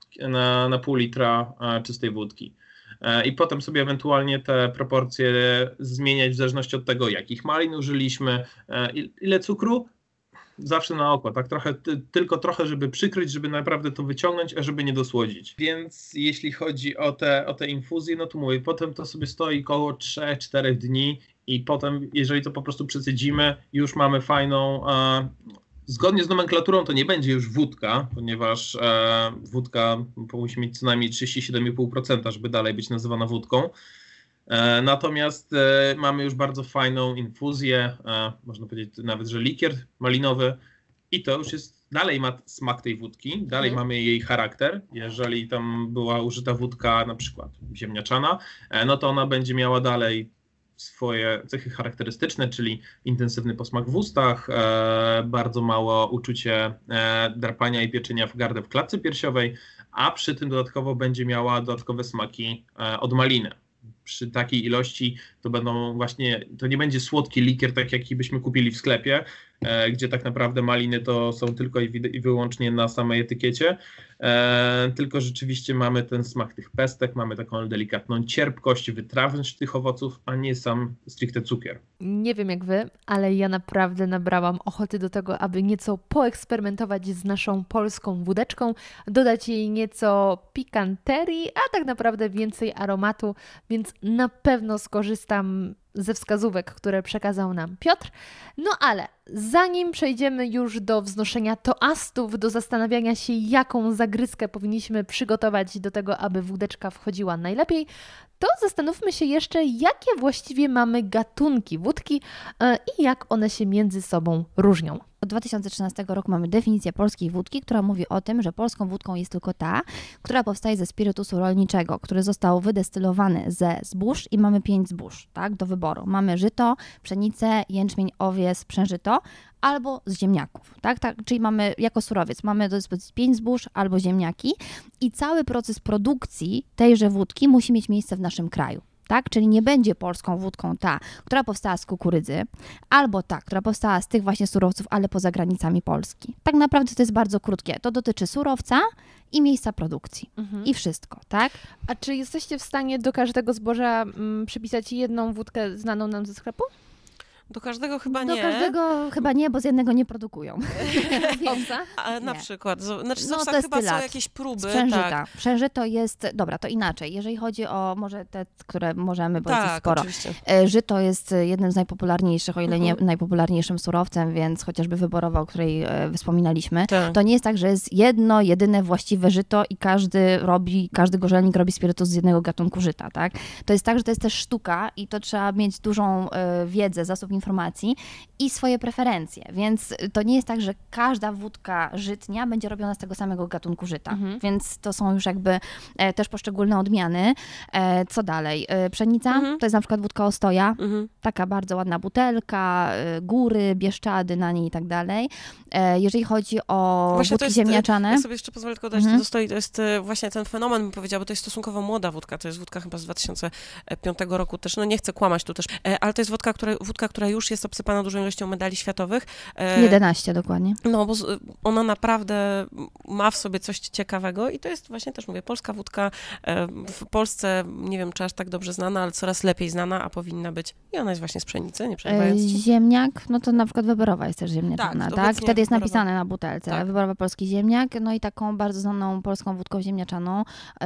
na pół litra czystej wódki. I potem sobie ewentualnie te proporcje zmieniać w zależności od tego, jakich malin użyliśmy, ile cukru. Zawsze na oko, tak tylko trochę, żeby przykryć, żeby naprawdę to wyciągnąć, a żeby nie dosłodzić. Więc jeśli chodzi o te infuzje, no to mówię, potem to sobie stoi około 3-4 dni i potem, jeżeli to po prostu przesydzimy, już mamy fajną, zgodnie z nomenklaturą to nie będzie już wódka, ponieważ wódka musi mieć co najmniej 37,5%, żeby dalej być nazywana wódką. Natomiast mamy już bardzo fajną infuzję, można powiedzieć nawet, że likier malinowy i to już jest, dalej ma smak tej wódki, dalej mamy jej charakter. Jeżeli tam była użyta wódka na przykład ziemniaczana, no to ona będzie miała dalej swoje cechy charakterystyczne, czyli intensywny posmak w ustach, bardzo mało uczucie drapania i pieczenia w gardle w klatce piersiowej, a przy tym dodatkowo będzie miała dodatkowe smaki od maliny. Przy takiej ilości to nie będzie słodki likier, tak jaki byśmy kupili w sklepie, gdzie tak naprawdę maliny to są tylko i wyłącznie na samej etykiecie, tylko rzeczywiście mamy ten smak tych pestek, mamy taką delikatną cierpkość, wytrawność tych owoców, a nie sam stricte cukier. Nie wiem jak wy, ale ja naprawdę nabrałam ochoty do tego, aby nieco poeksperymentować z naszą polską wódeczką, dodać jej nieco pikanterii, a tak naprawdę więcej aromatu, więc na pewno skorzystam ze wskazówek, które przekazał nam Piotr. No ale zanim przejdziemy już do wznoszenia toastów, do zastanawiania się, jaką zagryzkę powinniśmy przygotować do tego, aby wódeczka wchodziła najlepiej, to zastanówmy się jeszcze, jakie właściwie mamy gatunki wódki i jak one się między sobą różnią. Od 2013 roku mamy definicję polskiej wódki, która mówi o tym, że polską wódką jest tylko ta, która powstaje ze spirytusu rolniczego, który został wydestylowany ze zbóż i mamy 5 zbóż, tak, do wyboru. Mamy żyto, pszenicę, jęczmień, owies, pszeniżyto albo z ziemniaków, tak, czyli mamy jako surowiec, mamy do dyspozycji 5 zbóż albo ziemniaki i cały proces produkcji tejże wódki musi mieć miejsce w naszym kraju. Tak? Czyli nie będzie polską wódką ta, która powstała z kukurydzy, albo ta, która powstała z tych właśnie surowców, ale poza granicami Polski. Tak naprawdę to jest bardzo krótkie. To dotyczy surowca i miejsca produkcji. I wszystko, tak? A czy jesteście w stanie do każdego zboża przypisać jedną wódkę znaną nam ze sklepu? Do każdego chyba nie. Do każdego chyba nie, bo z jednego nie produkują. A na przykład, znaczy No, chyba destylat. są jakieś próby. Sprzężyta. Tak. Sprzężyto jest, dobra, to inaczej. Jeżeli chodzi o może te, które możemy, bo jest ich Tak, sporo. oczywiście. Żyto jest jednym z najpopularniejszych, o ile nie najpopularniejszym surowcem, więc chociażby wyborowa, o której wspominaliśmy, Tak. to nie jest tak, że jest jedno, jedyne właściwe żyto i każdy gorzelnik robi spirytus z jednego gatunku żyta, tak? To jest tak, że to jest też sztuka i to trzeba mieć dużą wiedzę, zasób informacji i swoje preferencje, więc to nie jest tak, że każda wódka żytnia będzie robiona z tego samego gatunku żyta, więc to są już jakby też poszczególne odmiany. Co dalej? Pszenica, to jest na przykład wódka Ostoja, taka bardzo ładna butelka, góry, Bieszczady na niej i tak dalej. Jeżeli chodzi o Właśnie wódki ziemniaczane. Ja sobie jeszcze pozwolę tylko dać do stoi, to jest właśnie ten fenomen, bym powiedziała, bo to jest stosunkowo młoda wódka, to jest wódka chyba z 2005 roku też, no nie chcę kłamać tu też, ale to jest wódka, która już jest obsypana dużą ilością medali światowych. 11 dokładnie. No, bo ona naprawdę ma w sobie coś ciekawego i to jest właśnie też, mówię, polska wódka w Polsce, nie wiem, czy aż tak dobrze znana, ale coraz lepiej znana, a powinna być. I ona jest właśnie z pszenicy, nie przerywając ci. Ziemniak, no to na przykład wyborowa jest też ziemniaczana, tak? Wtedy jest napisane na butelce, tak. Wyborowa polski ziemniak, no i taką bardzo znaną polską wódką ziemniaczaną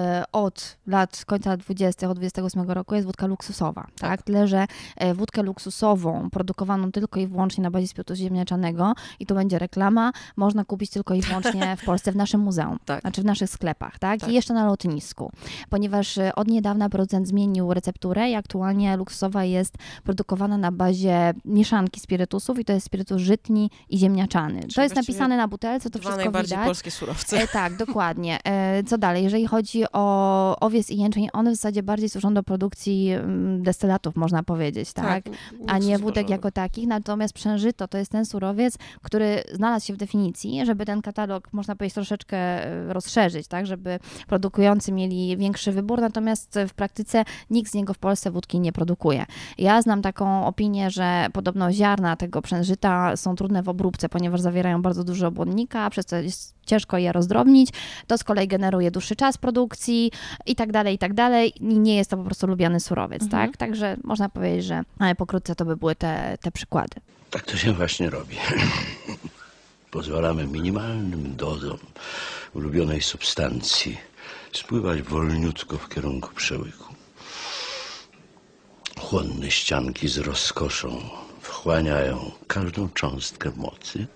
od lat końca 20, od 28 roku jest wódka luksusowa, tak? Tyle, że wódkę luksusową produkowaną tylko i wyłącznie na bazie spirytusu ziemniaczanego i to będzie reklama, można kupić tylko i wyłącznie w Polsce w naszym muzeum, znaczy w naszych sklepach, tak? I jeszcze na lotnisku, ponieważ od niedawna producent zmienił recepturę i aktualnie luksusowa jest produkowana na bazie mieszanki spirytusów i to jest spirytus żytni i ziemniaczany. To jest napisane na butelce, to wszystko najbardziej widać. polskie surowce. Tak, dokładnie. Co dalej? Jeżeli chodzi o owiec i jęczmień, one w zasadzie bardziej służą do produkcji destylatów, można powiedzieć, tak? A nie wódek jako takich. Natomiast pszeniżyto to jest ten surowiec, który znalazł się w definicji, żeby ten katalog, można powiedzieć, troszeczkę rozszerzyć, tak? Żeby produkujący mieli większy wybór, natomiast w praktyce nikt z niego w Polsce wódki nie produkuje. Ja znam taką opinię, że podobno ziarna tego pszeniżyta są trudne w obróbce, ponieważ zawierają bardzo dużo błonnika, przez co jest ciężko je rozdrobnić, to z kolei generuje dłuższy czas produkcji i tak dalej, i nie jest to po prostu lubiany surowiec, tak? Także można powiedzieć, że pokrótce to by były te przykłady. Tak to się właśnie robi. Pozwalamy minimalnym dozom ulubionej substancji spływać wolniutko w kierunku przełyku. Chłonne ścianki z rozkoszą wchłaniają każdą cząstkę mocy.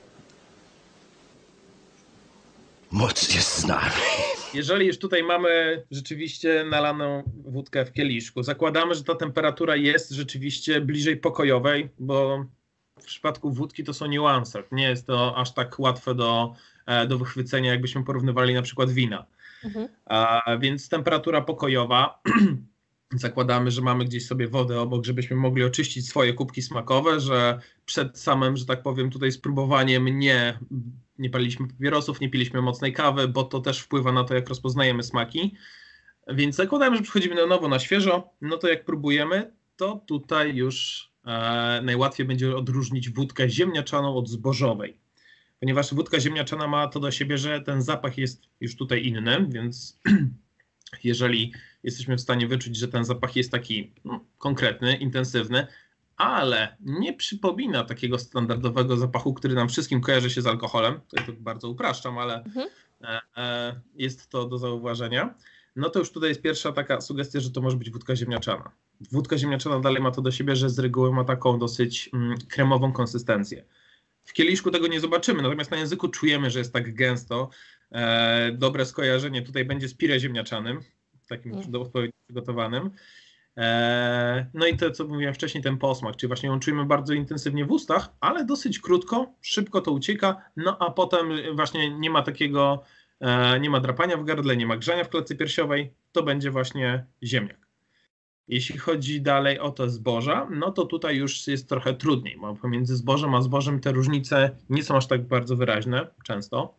Moc jest z nami. Jeżeli już tutaj mamy rzeczywiście nalaną wódkę w kieliszku, zakładamy, że ta temperatura jest rzeczywiście bliżej pokojowej, bo w przypadku wódki to są niuanse. Nie jest to aż tak łatwe do wychwycenia, jakbyśmy porównywali na przykład wina. Więc temperatura pokojowa. Zakładamy, że mamy gdzieś sobie wodę obok, żebyśmy mogli oczyścić swoje kubki smakowe, że przed samym, że tak powiem, tutaj spróbowaniem nie paliliśmy papierosów, nie piliśmy mocnej kawy, bo to też wpływa na to, jak rozpoznajemy smaki. Więc zakładamy, że przychodzimy na nowo, na świeżo, no to jak próbujemy, to tutaj już najłatwiej będzie odróżnić wódkę ziemniaczaną od zbożowej. Ponieważ wódka ziemniaczana ma to do siebie, że ten zapach jest już tutaj inny, więc jeżeli jesteśmy w stanie wyczuć, że ten zapach jest taki konkretny, intensywny, ale nie przypomina takiego standardowego zapachu, który nam wszystkim kojarzy się z alkoholem, to bardzo upraszczam, ale jest to do zauważenia, no to już tutaj jest pierwsza taka sugestia, że to może być wódka ziemniaczana. Wódka ziemniaczana dalej ma to do siebie, że z reguły ma taką dosyć kremową konsystencję. W kieliszku tego nie zobaczymy, natomiast na języku czujemy, że jest tak gęsto. Dobre skojarzenie tutaj będzie z pire ziemniaczanym, takim odpowiednio przygotowanym. No i to, co mówiłem wcześniej, ten posmak, czyli właśnie ją czujemy bardzo intensywnie w ustach, ale dosyć krótko, szybko to ucieka, no a potem właśnie nie ma takiego, nie ma drapania w gardle, nie ma grzania w klatce piersiowej, to będzie właśnie ziemniak. Jeśli chodzi dalej o to zboża, no to tutaj już jest trochę trudniej, bo pomiędzy zbożem a zbożem te różnice nie są aż tak bardzo wyraźne często.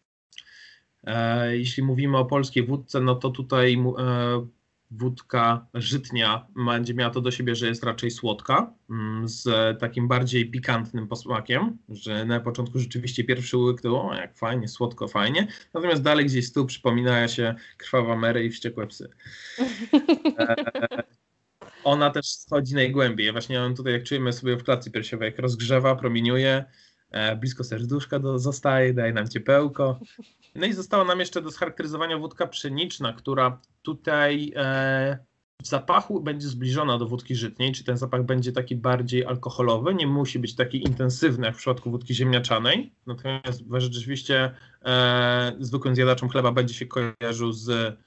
Jeśli mówimy o polskiej wódce, no to tutaj wódka żytnia będzie miała to do siebie, że jest raczej słodka, z takim bardziej pikantnym posmakiem, że na początku rzeczywiście pierwszy łyk to jak fajnie, słodko, fajnie, natomiast dalej gdzieś z tyłu przypomina się Krwawa Mary i Wściekłe psy. Ona też schodzi najgłębiej. Właśnie on tutaj, jak czujemy sobie w klatce piersiowej, jak rozgrzewa, promieniuje, blisko serduszka zostaje, daje nam ciepełko. No i została nam jeszcze do scharakteryzowania wódka pszeniczna, która tutaj w zapachu będzie zbliżona do wódki żytniej, czy ten zapach będzie taki bardziej alkoholowy, nie musi być taki intensywny jak w przypadku wódki ziemniaczanej, natomiast rzeczywiście zwykłym zjadaczem chleba będzie się kojarzył z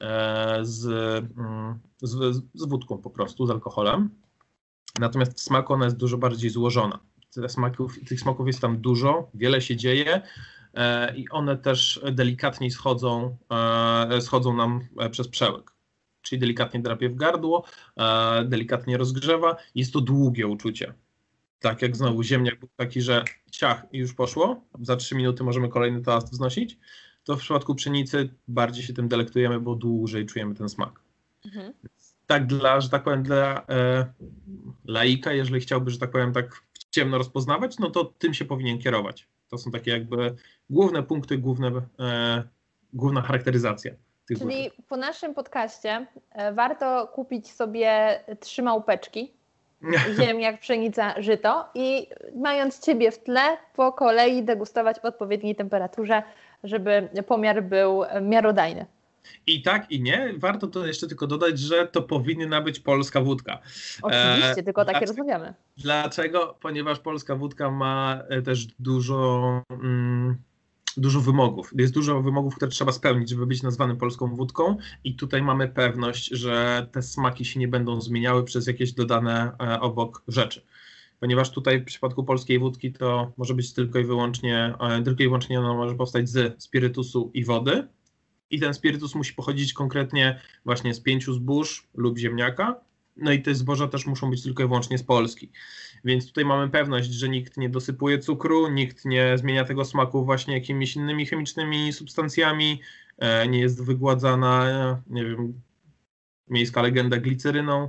wódką po prostu, z alkoholem. Natomiast w smaku ona jest dużo bardziej złożona. Tych smaków jest tam dużo, wiele się dzieje i one też delikatniej schodzą nam przez przełyk. Czyli delikatnie drapie w gardło, delikatnie rozgrzewa. Jest to długie uczucie. Tak jak znowu ziemniak był taki, że ciach i już poszło. Za 3 minuty możemy kolejny toast wznosić. To w przypadku pszenicy bardziej się tym delektujemy, bo dłużej czujemy ten smak. Tak że tak powiem, dla laika, jeżeli chciałby, że tak powiem, tak ciemno rozpoznawać, no to tym się powinien kierować. To są takie jakby główne punkty, główna charakteryzacja. Czyli po naszym podcaście warto kupić sobie 3 małpeczki, ziemniak, pszenica, żyto i mając Ciebie w tle, po kolei degustować w odpowiedniej temperaturze, żeby pomiar był miarodajny. I tak, i nie. Warto to jeszcze tylko dodać, że to powinna być polska wódka. Oczywiście, tylko takie rozmawiamy. Dlaczego? Ponieważ polska wódka ma też dużo wymogów. Jest dużo wymogów, które trzeba spełnić, żeby być nazwanym polską wódką i tutaj mamy pewność, że te smaki się nie będą zmieniały przez jakieś dodane obok rzeczy. Ponieważ tutaj w przypadku polskiej wódki to może być tylko i wyłącznie ona może powstać z spirytusu i wody. I ten spirytus musi pochodzić konkretnie właśnie z 5 zbóż lub ziemniaka. No i te zboża też muszą być tylko i wyłącznie z Polski. Więc tutaj mamy pewność, że nikt nie dosypuje cukru, nikt nie zmienia tego smaku właśnie jakimiś innymi chemicznymi substancjami, nie jest wygładzana, nie wiem, miejska legenda gliceryną.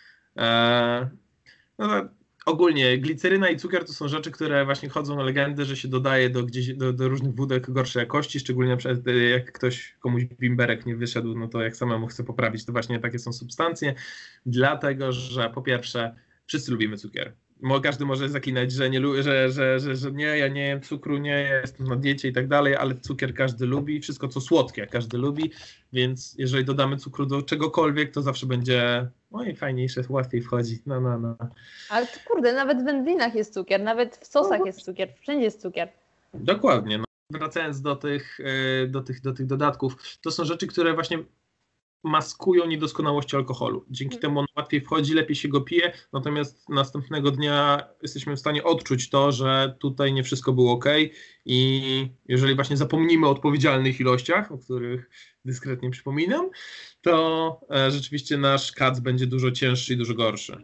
Ogólnie gliceryna i cukier to są rzeczy, które właśnie chodzą na legendy, że się dodaje do różnych wódek gorszej jakości, szczególnie na przykład jak komuś bimberek nie wyszedł, no to jak samemu chce poprawić, to właśnie takie są substancje, dlatego, że po pierwsze wszyscy lubimy cukier. Każdy może zaklinać, że nie, ja nie jem cukru, nie jestem na diecie i tak dalej, ale cukier każdy lubi, wszystko co słodkie każdy lubi, więc jeżeli dodamy cukru do czegokolwiek, to zawsze będzie fajniejsze, łatwiej wchodzi. No. Ale kurde, nawet w wędlinach jest cukier, nawet w sosach jest cukier, wszędzie jest cukier. Dokładnie. No. Wracając do tych dodatków, to są rzeczy, które właśnie maskują niedoskonałości alkoholu. Dzięki temu on łatwiej wchodzi, lepiej się go pije, natomiast następnego dnia jesteśmy w stanie odczuć to, że tutaj nie wszystko było ok i jeżeli właśnie zapomnimy o odpowiedzialnych ilościach, o których dyskretnie przypominam, to rzeczywiście nasz kac będzie dużo cięższy i dużo gorszy.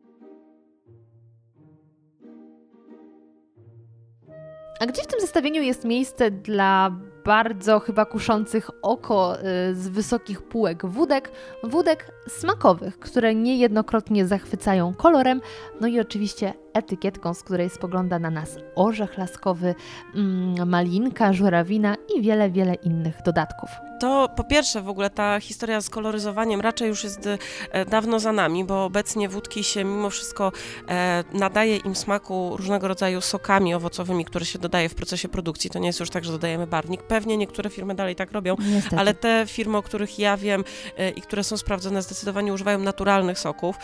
A gdzie w tym zestawieniu jest miejsce dla bardzo chyba kuszących oko z wysokich półek wódek smakowych, które niejednokrotnie zachwycają kolorem, no i oczywiście etykietką, z której spogląda na nas orzech laskowy, malinka, żurawina i wiele, wiele innych dodatków. To po pierwsze w ogóle ta historia z koloryzowaniem raczej już jest dawno za nami, bo obecnie wódki się mimo wszystko nadaje im smaku różnego rodzaju sokami owocowymi, które się dodaje w procesie produkcji. To nie jest już tak, że dodajemy barwnik. Pewnie niektóre firmy dalej tak robią, Niestety. ale te firmy, o których ja wiem i które są sprawdzone, zdecydowanie używają naturalnych soków.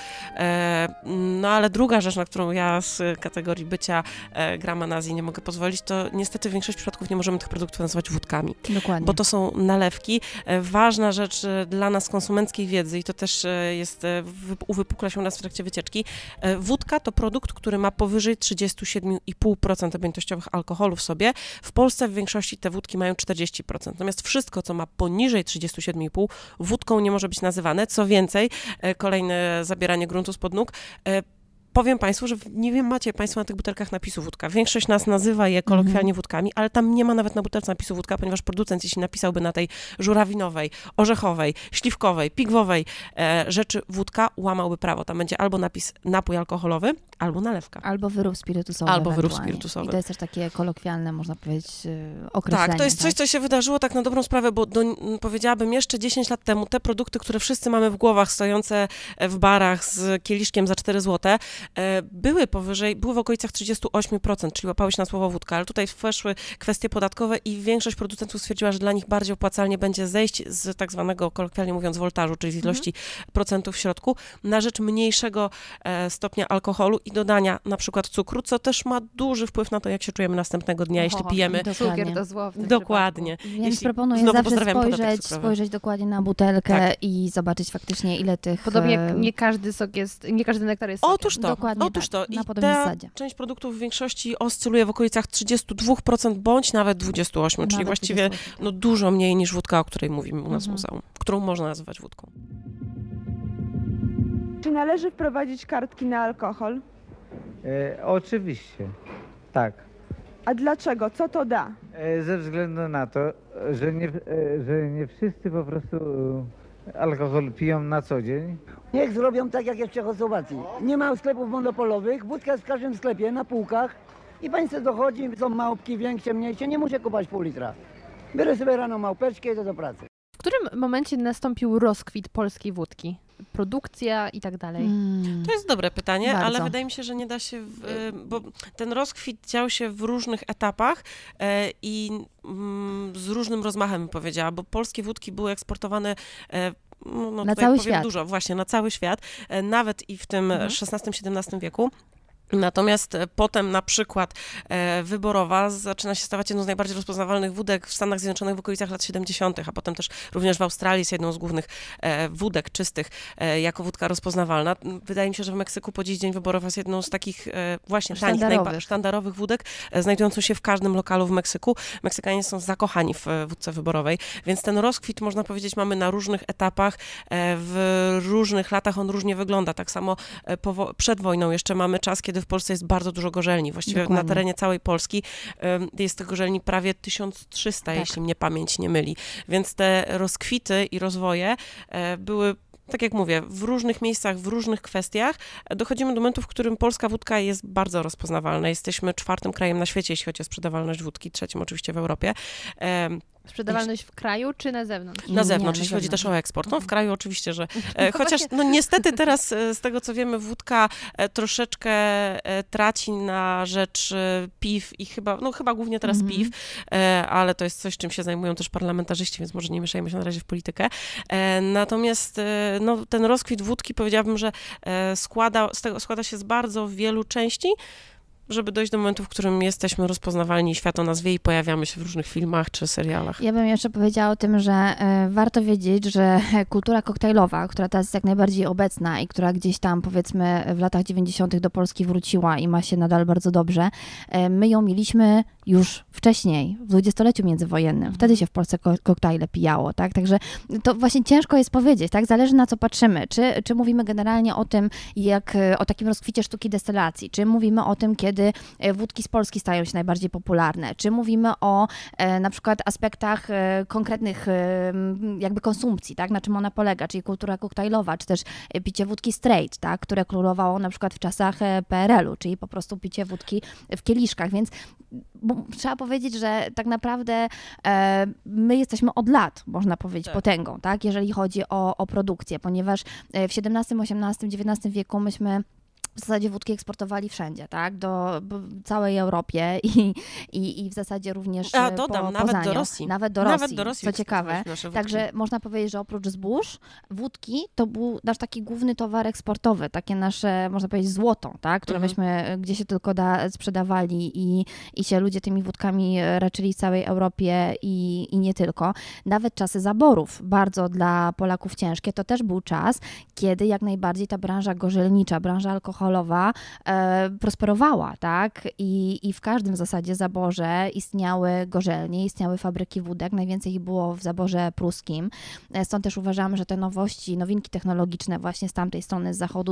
No ale druga rzecz, na którą ja z kategorii bycia graman Azji nie mogę pozwolić, to niestety w większości przypadków nie możemy tych produktów nazywać wódkami. Dokładnie. Bo to są nalewki. Ważna rzecz dla nas konsumenckiej wiedzy i to też jest uwypukla się u nas w trakcie wycieczki. Wódka to produkt, który ma powyżej 37,5% objętościowych alkoholu w sobie. W Polsce w większości te wódki mają 40%. Natomiast wszystko, co ma poniżej 37,5%, wódką nie może być nazywane. Co więcej, kolejne zabieranie gruntu spod nóg. Powiem Państwu, że nie wiem, macie Państwo na tych butelkach napisu wódka. Większość nas nazywa je kolokwialnie wódkami, ale tam nie ma nawet na butelce napisu wódka, ponieważ producent, jeśli napisałby na tej żurawinowej, orzechowej, śliwkowej, pigwowej rzeczy wódka, łamałby prawo. Tam będzie albo napis napój alkoholowy, albo nalewka. Albo wyrób spirytusowy. Albo wyrób ewentualnie. spirytusowy. I to jest też takie kolokwialne, można powiedzieć, określenie. Tak, to jest coś, co się wydarzyło tak na dobrą sprawę, bo powiedziałabym jeszcze 10 lat temu te produkty, które wszyscy mamy w głowach, stojące w barach z kieliszkiem za 4 zł, były w okolicach 38%, czyli łapały się na słowo wódka, ale tutaj weszły kwestie podatkowe i większość producentów stwierdziła, że dla nich bardziej opłacalnie będzie zejść z tak zwanego, kolokwialnie mówiąc, woltażu, czyli z ilości procentów w środku, na rzecz mniejszego stopnia alkoholu i dodania na przykład cukru, co też ma duży wpływ na to, jak się czujemy następnego dnia, jeśli pijemy. Cukier dosłowny. Dokładnie. Więc proponuję zawsze spojrzeć dokładnie na butelkę i zobaczyć faktycznie, ile tych... Podobnie jak nie każdy nektar jest sokiem. Otóż to. Na I podobnej ta zasadzie. część produktów w większości oscyluje w okolicach 32% bądź nawet 28%, czyli Nawet właściwie 28%. Dużo mniej niż wódka, o której mówimy u nas w muzeum, którą można nazywać wódką. Czy należy wprowadzić kartki na alkohol? Oczywiście, tak. A dlaczego? Co to da? Ze względu na to, że nie wszyscy po prostu alkohol piją na co dzień. Niech zrobią tak, jak jest w Czechosłowacji. Nie ma sklepów monopolowych, wódka jest w każdym sklepie, na półkach i państwo dochodzi, są małpki większe, mniejsze, nie muszę kupować pół litra. Biorę sobie rano małpeczkę i idę do pracy. W którym momencie nastąpił rozkwit polskiej wódki? Produkcja i tak dalej? To jest dobre pytanie, Bardzo. ale wydaje mi się, że nie da się, bo ten rozkwit dział się w różnych etapach i z różnym rozmachem, bym powiedziała, bo polskie wódki były eksportowane na cały świat. Dużo, właśnie, na cały świat, nawet i w tym XVI-XVII wieku. Natomiast potem na przykład wyborowa zaczyna się stawać jedną z najbardziej rozpoznawalnych wódek w Stanach Zjednoczonych w okolicach lat 70., a potem też również w Australii jest jedną z głównych wódek czystych jako wódka rozpoznawalna. Wydaje mi się, że w Meksyku po dziś dzień wyborowa jest jedną z takich właśnie sztandarowych wódek, znajdującą się w każdym lokalu w Meksyku. Meksykanie są zakochani w wódce wyborowej, więc ten rozkwit, można powiedzieć, mamy na różnych etapach, w różnych latach on różnie wygląda. Tak samo przed wojną jeszcze mamy czas, kiedy w Polsce jest bardzo dużo gorzelni. Właściwie Dokładnie. na terenie całej Polski jest tych gorzelni prawie 1300, jeśli mnie pamięć nie myli. Więc te rozkwity i rozwoje były, tak jak mówię, w różnych miejscach, w różnych kwestiach. Dochodzimy do momentu, w którym polska wódka jest bardzo rozpoznawalna. Jesteśmy 4. krajem na świecie, jeśli chodzi o sprzedawalność wódki, 3. oczywiście w Europie. Sprzedawalność w kraju czy na zewnątrz? Na zewnątrz, jeśli chodzi też o eksport. No w kraju oczywiście, że chociaż no niestety teraz z tego co wiemy wódka troszeczkę traci na rzecz piw i chyba głównie teraz piw, ale to jest coś, czym się zajmują też parlamentarzyści, więc może nie mieszajmy się na razie w politykę. Natomiast no, ten rozkwit wódki powiedziałabym, że składa się z bardzo wielu części. żeby dojść do momentu, w którym jesteśmy rozpoznawalni, świat o nas wie i pojawiamy się w różnych filmach czy serialach. Ja bym jeszcze powiedziała o tym, że warto wiedzieć, że kultura koktajlowa, która teraz jest jak najbardziej obecna i która gdzieś tam powiedzmy w latach 90. do Polski wróciła i ma się nadal bardzo dobrze, my ją mieliśmy już wcześniej, w dwudziestoleciu międzywojennym. Wtedy się w Polsce koktajle pijało, tak? Także to właśnie ciężko jest powiedzieć, tak? Zależy na co patrzymy. Czy mówimy generalnie o tym, o takim rozkwicie sztuki destylacji, czy mówimy o tym, kiedy wódki z Polski stają się najbardziej popularne, czy mówimy o na przykład aspektach konkretnych jakby konsumpcji, tak? Na czym ona polega, czyli kultura koktajlowa, czy też picie wódki straight, tak? Które królowało na przykład w czasach PRL-u, czyli po prostu picie wódki w kieliszkach, więc trzeba powiedzieć, że tak naprawdę my jesteśmy od lat, można powiedzieć, potęgą, tak? Jeżeli chodzi o produkcję, ponieważ w XVII, XVIII, XIX wieku myśmy w zasadzie wódki eksportowali wszędzie, tak? Do całej Europie i w zasadzie również dodam, nawet do Rosji. Nawet do Rosji, co ciekawe. Także można powiedzieć, że oprócz zbóż, wódki to był nasz taki główny towar eksportowy, takie nasze, można powiedzieć, złoto, tak? Które myśmy gdzie się tylko sprzedawali i się ludzie tymi wódkami raczyli w całej Europie i nie tylko. Nawet czasy zaborów, bardzo dla Polaków ciężkie, to też był czas, kiedy jak najbardziej ta branża gorzelnicza, branża alkoholowa prosperowała, tak? I w każdym w zasadzie zaborze istniały gorzelnie, istniały fabryki wódek, najwięcej ich było w zaborze pruskim. Stąd też uważamy, że te nowinki technologiczne właśnie z tamtej strony, z zachodu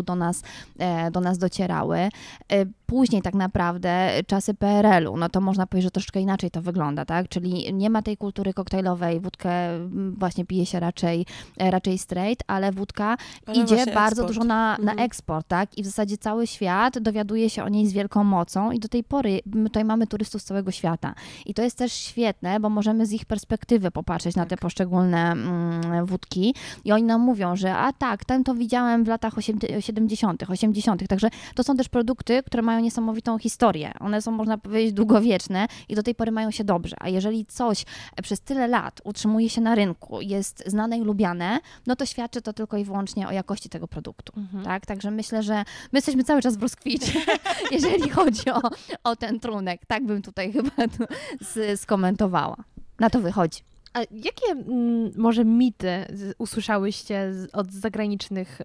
do nas docierały. Później tak naprawdę czasy PRL-u, no to można powiedzieć, że troszeczkę inaczej to wygląda, tak? Czyli nie ma tej kultury koktajlowej, wódkę właśnie pije się raczej straight, ale wódka idzie bardzo dużo na eksport, tak? I w zasadzie cały świat dowiaduje się o niej z wielką mocą i do tej pory my tutaj mamy turystów z całego świata. I to jest też świetne, bo możemy z ich perspektywy popatrzeć na te poszczególne wódki i oni nam mówią, że ten to widziałem w latach 70., 80., także to są też produkty, które mają niesamowitą historię. One są, można powiedzieć, długowieczne i do tej pory mają się dobrze. A jeżeli coś przez tyle lat utrzymuje się na rynku, jest znane i lubiane, no to świadczy to tylko i wyłącznie o jakości tego produktu. Tak? Także myślę, że my jesteśmy cały czas w rozkwicie, jeżeli chodzi o ten trunek. Tak bym tutaj chyba skomentowała. Na to wychodzi. A jakie może mity usłyszałyście od zagranicznych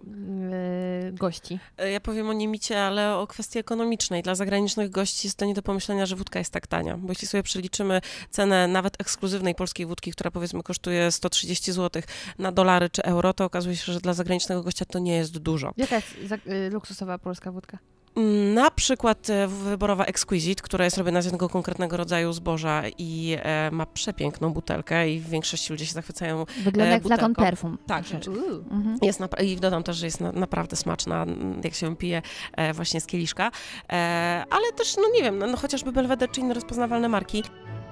gości? Ja powiem o nie micie, ale o kwestii ekonomicznej. Dla zagranicznych gości jest to nie do pomyślenia, że wódka jest tak tania, bo jeśli sobie przeliczymy cenę nawet ekskluzywnej polskiej wódki, która powiedzmy kosztuje 130 zł na dolary czy euro, to okazuje się, że dla zagranicznego gościa to nie jest dużo. Jaka jest luksusowa polska wódka? Na przykład wyborowa Exquisite, która jest robiona z jednego konkretnego rodzaju zboża i ma przepiękną butelkę i w większości ludzie się zachwycają Wygląda jak flakon butelką. perfum. Tak. I dodam też, że jest naprawdę smaczna, jak się pije właśnie z kieliszka. Ale też, no nie wiem, no chociażby Belvedere czy inne rozpoznawalne marki.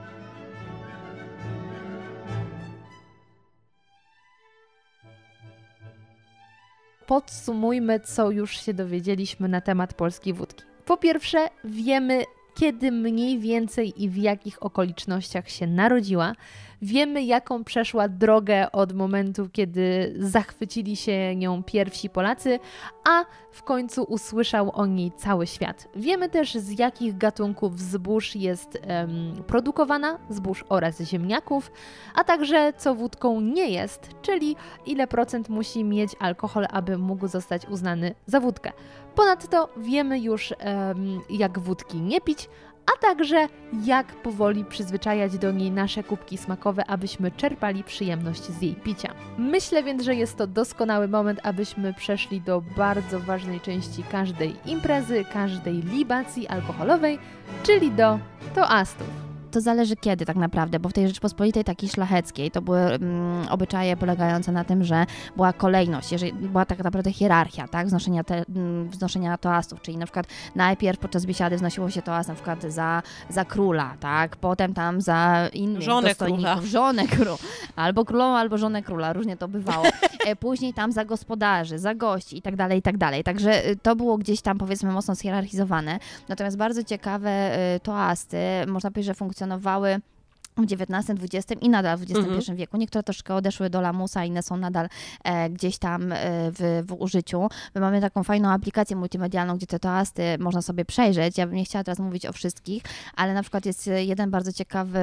Podsumujmy, co już się dowiedzieliśmy na temat polskiej wódki. Po pierwsze, wiemy, kiedy mniej więcej i w jakich okolicznościach się narodziła. Wiemy, jaką przeszła drogę od momentu, kiedy zachwycili się nią pierwsi Polacy, a w końcu usłyszał o niej cały świat. Wiemy też, z jakich gatunków zbóż jest produkowana, zbóż oraz ziemniaków, a także co wódką nie jest, czyli ile procent musi mieć alkohol, aby mógł zostać uznany za wódkę. Ponadto wiemy już, jak wódki nie pić, a także jak powoli przyzwyczajać do niej nasze kubki smakowe, abyśmy czerpali przyjemność z jej picia. Myślę więc, że jest to doskonały moment, abyśmy przeszli do bardzo ważnej części każdej imprezy, każdej libacji alkoholowej, czyli do toastów. To zależy kiedy tak naprawdę, bo w tej Rzeczypospolitej takiej szlacheckiej to były obyczaje polegające na tym, że była kolejność, była tak naprawdę hierarchia, tak, wznoszenia toastów, czyli na przykład najpierw podczas biesiady wznosiło się toast na przykład za króla, tak, potem tam za innych dostojników, żonę króla, albo królową, albo żonę króla, różnie to bywało. Później tam za gospodarzy, za gości i tak dalej, i tak dalej. Także to było gdzieś tam powiedzmy mocno zhierarchizowane. Natomiast bardzo ciekawe toasty, można powiedzieć, że funkcjonowały w XIX, XX i nadal w XXI wieku. Niektóre troszkę odeszły do lamusa, inne są nadal gdzieś tam w użyciu. My mamy taką fajną aplikację multimedialną, gdzie te toasty można sobie przejrzeć. Ja bym nie chciała teraz mówić o wszystkich, ale na przykład jest jeden bardzo ciekawy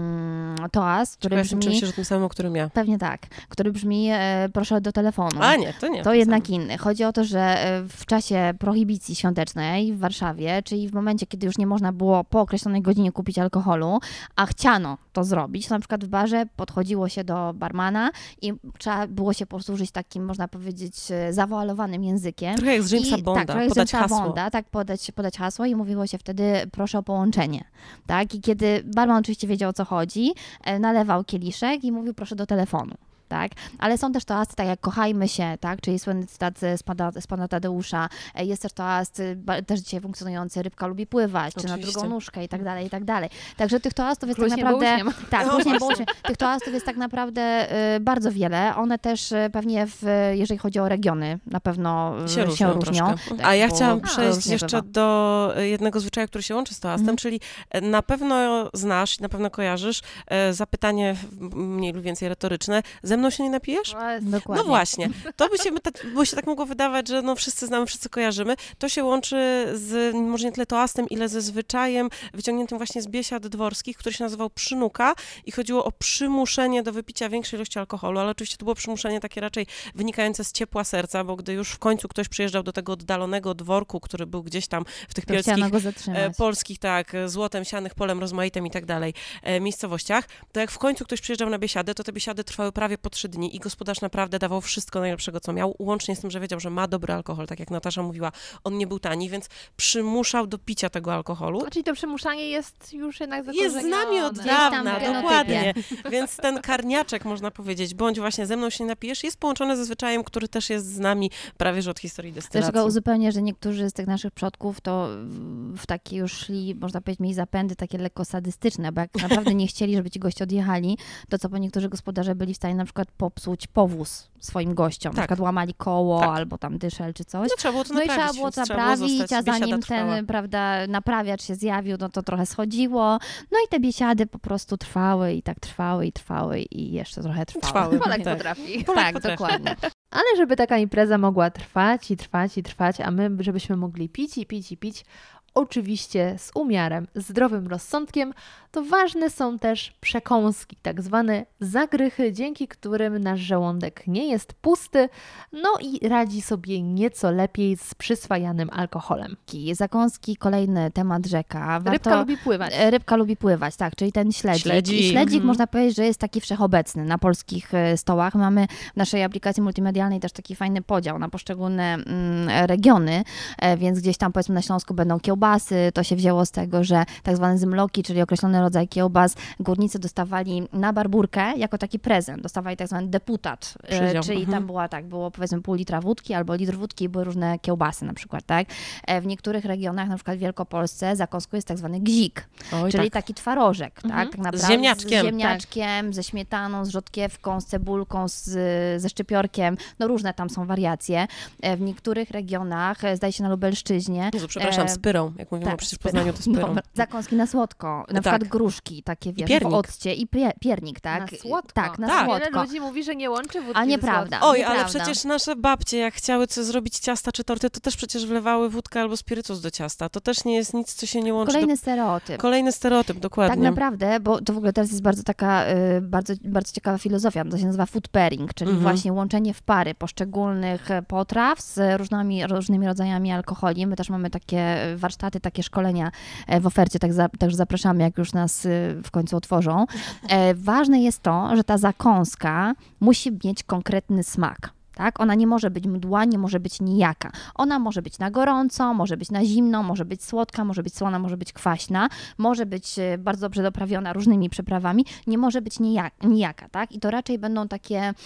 toast, który brzmi... Myślisz o tym samym, o którym ja. Pewnie tak. Który brzmi proszę do telefonu. A nie, to nie. To jednak inny. Chodzi o to, że w czasie prohibicji świątecznej w Warszawie, czyli w momencie, kiedy już nie można było po określonej godzinie kupić alkoholu, a chciano to zrobić, to na przykład w barze podchodziło się do barmana i trzeba było się posłużyć takim, można powiedzieć, zawoalowanym językiem. Trochę jak z Jamesa Bonda, tak, podać hasło. Tak, podać hasło i mówiło się wtedy proszę o połączenie. Tak? I kiedy barman oczywiście wiedział, o co chodzi, nalewał kieliszek i mówił proszę do telefonu. Tak? Ale są też toasty, tak jak kochajmy się, tak? Czyli słynny cytat z pana Tadeusza. Jest też toast, też dzisiaj funkcjonujący, rybka lubi pływać, Oczywiście. czy na drugą nóżkę i tak dalej, i tak dalej. Także tych toastów jest Kluśnie, tak naprawdę... bo uśnie. Tak, kluśnie, bo uśnie. Tych toastów jest tak naprawdę bardzo wiele. One też pewnie, jeżeli chodzi o regiony, na pewno się różnią. Troszkę. Tak, A ja bo chciałam przejść różnie jeszcze bywa. do jednego zwyczaju, który się łączy z toastem, czyli na pewno znasz, na pewno kojarzysz zapytanie mniej lub więcej retoryczne, ze mną się nie napijesz? Dokładnie. No właśnie, to by się tak mogło wydawać, że no wszyscy znamy, wszyscy kojarzymy. To się łączy z może nie tyle toastem, ile ze zwyczajem wyciągniętym właśnie z biesiad dworskich, który się nazywał przynuka i chodziło o przymuszenie do wypicia większej ilości alkoholu, ale oczywiście to było przymuszenie takie raczej wynikające z ciepła serca, bo gdy już w końcu ktoś przyjeżdżał do tego oddalonego dworku, który był gdzieś tam w tych polskich, tak, złotem sianych, polem rozmaitym i tak dalej, miejscowościach, to jak w końcu ktoś przyjeżdżał na biesiadę, to te biesiady trwały prawie po 3 dni i gospodarz naprawdę dawał wszystko najlepszego, co miał, łącznie z tym, że wiedział, że ma dobry alkohol, tak jak Natasza mówiła, on nie był tani, więc przymuszał do picia tego alkoholu. Czyli to przymuszanie jest już jednak zakorzenione. Jest z nami od dawna, dokładnie. Więc ten karniaczek, można powiedzieć, bądź właśnie ze mną się nie napijesz, jest połączony ze zwyczajem, który też jest z nami prawie że od historii destylacji. Też go uzupełnię, że niektórzy z tych naszych przodków to w takie już szli, można powiedzieć, mieli zapędy takie lekko sadystyczne, bo jak naprawdę nie chcieli, żeby ci goście odjechali, to co po niektórzy gospodarze byli w stanie na przykład popsuć powóz swoim gościom. Tak. Na przykład łamali koło Tak. albo tam dyszel czy coś. No trzeba było to No i naprawić, trzeba było więc to trzeba było naprawić, zostać, a zanim biesiada trwała. ten, prawda, naprawiacz się zjawił, no to trochę schodziło. No i te biesiady po prostu trwały i tak trwały i jeszcze trochę trwały. Polak tak. potrafi. Tak, dokładnie. Ale żeby taka impreza mogła trwać i trwać i trwać, a my, żebyśmy mogli pić i pić i pić, oczywiście z umiarem, zdrowym rozsądkiem, to ważne są też przekąski, tak zwane zagrychy, dzięki którym nasz żołądek nie jest pusty, no i radzi sobie nieco lepiej z przyswajanym alkoholem. Zakąski, kolejny temat rzeka. Rybka lubi pływać. Rybka lubi pływać, tak, czyli ten śledzik. I śledzik można powiedzieć, że jest taki wszechobecny na polskich stołach. Mamy w naszej aplikacji multimedialnej też taki fajny podział na poszczególne regiony, więc gdzieś tam powiedzmy na Śląsku będą kiełbasy. To się wzięło z tego, że tak zwane zmloki, czyli określony rodzaj kiełbas, górnicy dostawali na barburkę jako taki prezent. Dostawali tak zwany deputat, czyli tam było powiedzmy pół litra wódki albo litr wódki i były różne kiełbasy na przykład, tak? W niektórych regionach, na przykład w Wielkopolsce, zakąską jest tak zwany gzik, czyli taki twarożek, tak? Tak naprawdę, z ziemniaczkiem, ze śmietaną, z rzodkiewką, z cebulką, ze szczypiorkiem. No różne tam są wariacje. W niektórych regionach, zdaje się na Lubelszczyźnie. Przepraszam, z pyrą, jak mówimy o przecież Poznaniu, to z pyrą. No, zakąski na słodko, na przykład gruszki, takie wiesz, w occie i piernik, tak? Na słodko. Tak, na słodko. Wiele ludzi mówi, że nie łączy wódki a nieprawda. Oj, nieprawda. ale przecież nasze babcie, jak chciały coś zrobić ciasta czy torty, to też przecież wlewały wódkę albo spirytus do ciasta. To też nie jest nic, co się nie łączy. Kolejny stereotyp, dokładnie. Tak naprawdę, bo to w ogóle teraz jest bardzo taka, bardzo ciekawa filozofia, to się nazywa food pairing, czyli właśnie łączenie w pary poszczególnych potraw z różnymi rodzajami alkoholi. My też mamy takie warsztaty, takie szkolenia w ofercie, także zapraszamy, jak już nas w końcu otworzą. Ważne jest to, że ta zakąska musi mieć konkretny smak. Tak? Ona nie może być mdła, nie może być nijaka. Ona może być na gorąco, może być na zimno, może być słodka, może być słona, może być kwaśna, może być bardzo dobrze doprawiona różnymi przyprawami, nie może być nijaka, tak? I to raczej będą takie,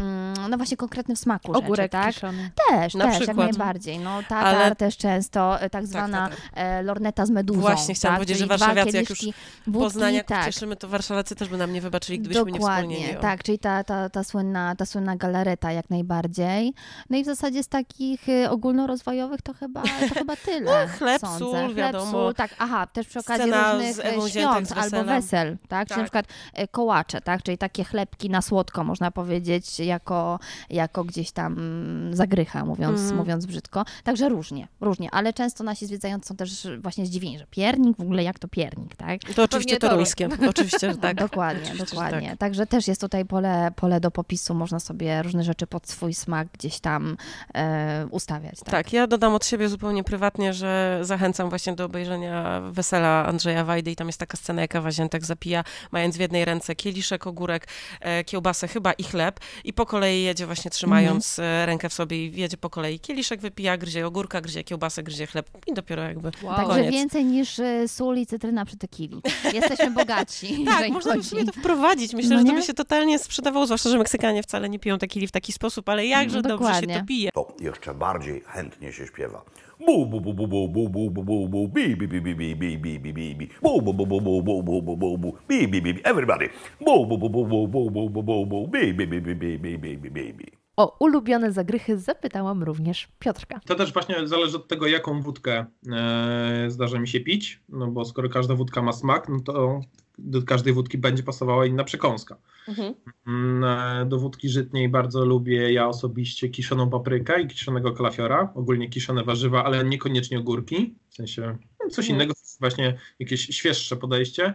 no właśnie konkretne w smaku ogórek rzeczy, tak? kiszony. Też, jak najbardziej. No tatar też często, tak zwana lorneta z meduzą. Właśnie chciałam powiedzieć, że warszawiacy, jak już poznaniaków tak. cieszymy, to warszawiacy też by nam nie wybaczyli, gdybyśmy nie wspólnili. Tak, czyli ta słynna galareta jak najbardziej. najbardziej. No i w zasadzie z takich ogólnorozwojowych to chyba tyle. Chleb, sądzę. sól, wiadomo. Tak, aha, też przy okazji Scena różnych z Ewą Ziętek świąt z albo wesela. wesel, tak? Czyli na przykład kołacze, tak? Czyli takie chlebki na słodko, można powiedzieć, jako gdzieś tam zagrycha, mówiąc brzydko. Także różnie, ale często nasi zwiedzający są też właśnie zdziwieni, że piernik, w ogóle jak to piernik, tak? To oczywiście toruńskie, oczywiście, że tak. Dokładnie. Tak. Także też jest tutaj pole do popisu, można sobie różne rzeczy pod swój smak gdzieś tam ustawiać. Tak, ja dodam od siebie zupełnie prywatnie, że zachęcam właśnie do obejrzenia Wesela Andrzeja Wajdy i tam jest taka scena, jak Ewa Ziętek zapija, mając w jednej ręce kieliszek, ogórek, kiełbasę chyba i chleb i po kolei jedzie właśnie trzymając rękę w sobie i jedzie po kolei kieliszek, wypija, gryzie ogórka, gryzie kiełbasę, gryzie chleb i dopiero jakby Także koniec. więcej niż sól i cytryna przy tequili. Jesteśmy bogaci. Tak, można by sobie to wprowadzić. Myślę, No że to nie? by się totalnie sprzedawało, zwłaszcza, że Meksykanie wcale nie piją tequili w taki sposób, ale jakże dobrze się to pije. To jeszcze bardziej chętnie się śpiewa. Bu bu bu bu bu bu bu bu bu bu bi bi bi bi bi bi bi bi bi bi bu bu bu bu bu bu bu bu bu bu bi bi bi bi everybody bu bu bu bu bu bu bu bu bu bu bi bi bi bi bi bi bi bi bi bi. O ulubione zagrychy zapytałam również Piotrka. To też właśnie zależy od tego, jaką wódkę zdarza mi się pić, no bo skoro każda wódka ma smak, no to do każdej wódki będzie pasowała inna przekąska. Do wódki żytniej bardzo lubię ja osobiście kiszoną paprykę i kiszonego kalafiora, ogólnie kiszone warzywa, ale niekoniecznie ogórki, w sensie coś innego, właśnie jakieś świeższe podejście.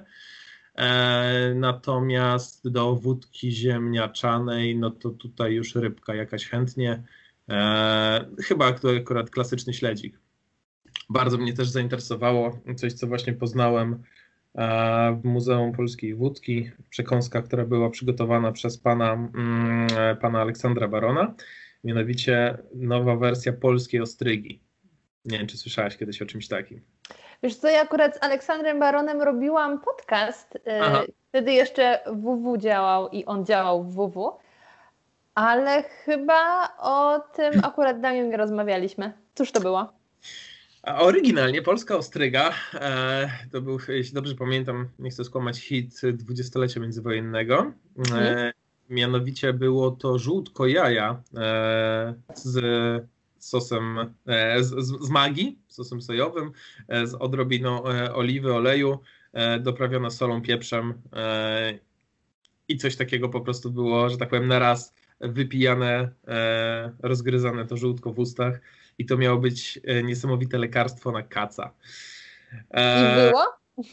Natomiast do wódki ziemniaczanej, no to tutaj już rybka jakaś chętnie. Chyba to akurat klasyczny śledzik. Bardzo mnie też zainteresowało coś, co właśnie poznałem w Muzeum Polskiej Wódki. Przekąska, która była przygotowana przez pana Aleksandra Barona. Mianowicie nowa wersja polskiej ostrygi. Nie wiem, czy słyszałaś kiedyś o czymś takim. Wiesz co, ja akurat z Aleksandrem Baronem robiłam podcast. Wtedy jeszcze WW działał i on działał w WW. Ale chyba o tym akurat Daniel nie rozmawialiśmy. Cóż to było? A oryginalnie polska ostryga to był, jeśli dobrze pamiętam, nie chcę skłamać, hit dwudziestolecia międzywojennego. Mianowicie było to żółtko jaja z sosem z Maggi, sosem sojowym, z odrobiną oliwy, oleju, doprawione solą, pieprzem i coś takiego po prostu było, że tak powiem, na raz wypijane, rozgryzane to żółtko w ustach i to miało być niesamowite lekarstwo na kaca. I było?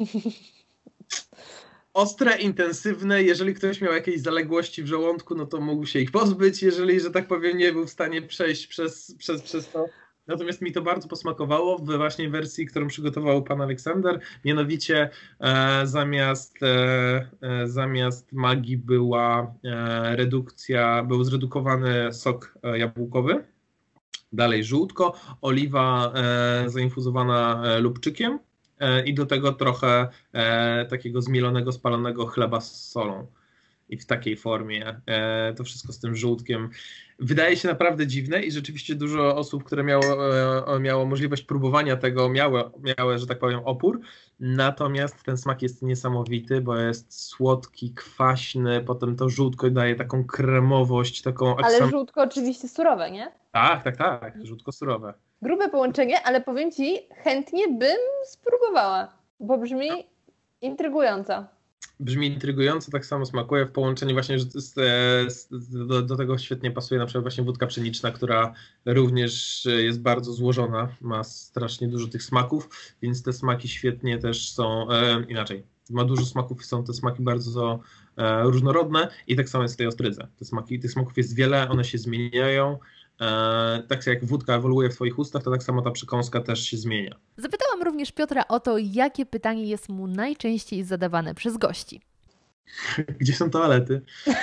Ostre, intensywne, jeżeli ktoś miał jakieś zaległości w żołądku, no to mógł się ich pozbyć, jeżeli, że tak powiem, nie był w stanie przejść przez to. Natomiast mi to bardzo posmakowało w właśnie wersji, którą przygotował pan Aleksander. Mianowicie zamiast magii była redukcja, był zredukowany sok jabłkowy, dalej żółtko, oliwa zainfuzowana lubczykiem i do tego trochę takiego zmielonego, spalonego chleba z solą. I w takiej formie to wszystko z tym żółtkiem wydaje się naprawdę dziwne i rzeczywiście dużo osób, które miało możliwość próbowania tego, miały, że tak powiem, opór. Natomiast ten smak jest niesamowity, bo jest słodki, kwaśny, potem to żółtko daje taką kremowość, taką... Ale żółtko oczywiście surowe, nie? Tak, żółtko surowe. Grube połączenie, ale powiem Ci, chętnie bym spróbowała, bo brzmi intrygująco. Brzmi intrygująco, tak samo smakuje w połączeniu właśnie do tego świetnie pasuje na przykład właśnie wódka pszeniczna, która również jest bardzo złożona, ma strasznie dużo tych smaków, więc te smaki świetnie też są, inaczej, ma dużo smaków i są te smaki bardzo różnorodne i tak samo jest w tej ostrydze. Tych smaków jest wiele, one się zmieniają. Tak jak wódka ewoluuje w Twoich ustach, to tak samo ta przekąska też się zmienia. Zapytałam również Piotra o to, jakie pytanie jest mu najczęściej zadawane przez gości. Gdzie są toalety?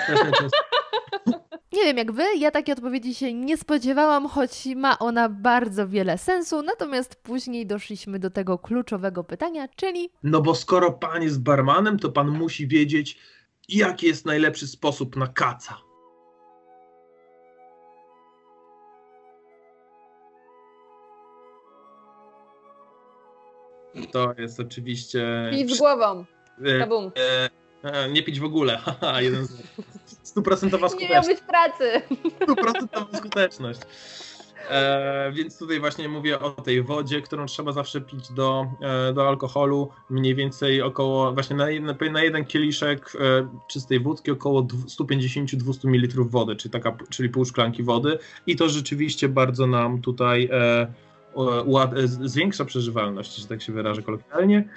Nie wiem jak wy, ja takiej odpowiedzi się nie spodziewałam, choć ma ona bardzo wiele sensu, natomiast później doszliśmy do tego kluczowego pytania, czyli... No bo skoro pan jest barmanem, to pan musi wiedzieć, jaki jest najlepszy sposób na kaca. To jest oczywiście... Pić z głową. Kabum. Nie pić w ogóle. Haha, jeden z... 100% Nie skuteczność. miał być pracy. 100% skuteczność. Więc tutaj właśnie mówię o tej wodzie, którą trzeba zawsze pić do alkoholu, mniej więcej około, właśnie na jeden kieliszek czystej wódki około 150-200 ml wody, czyli pół szklanki wody i to rzeczywiście bardzo nam tutaj zwiększa przeżywalność, że tak się wyrażę kolokwialnie.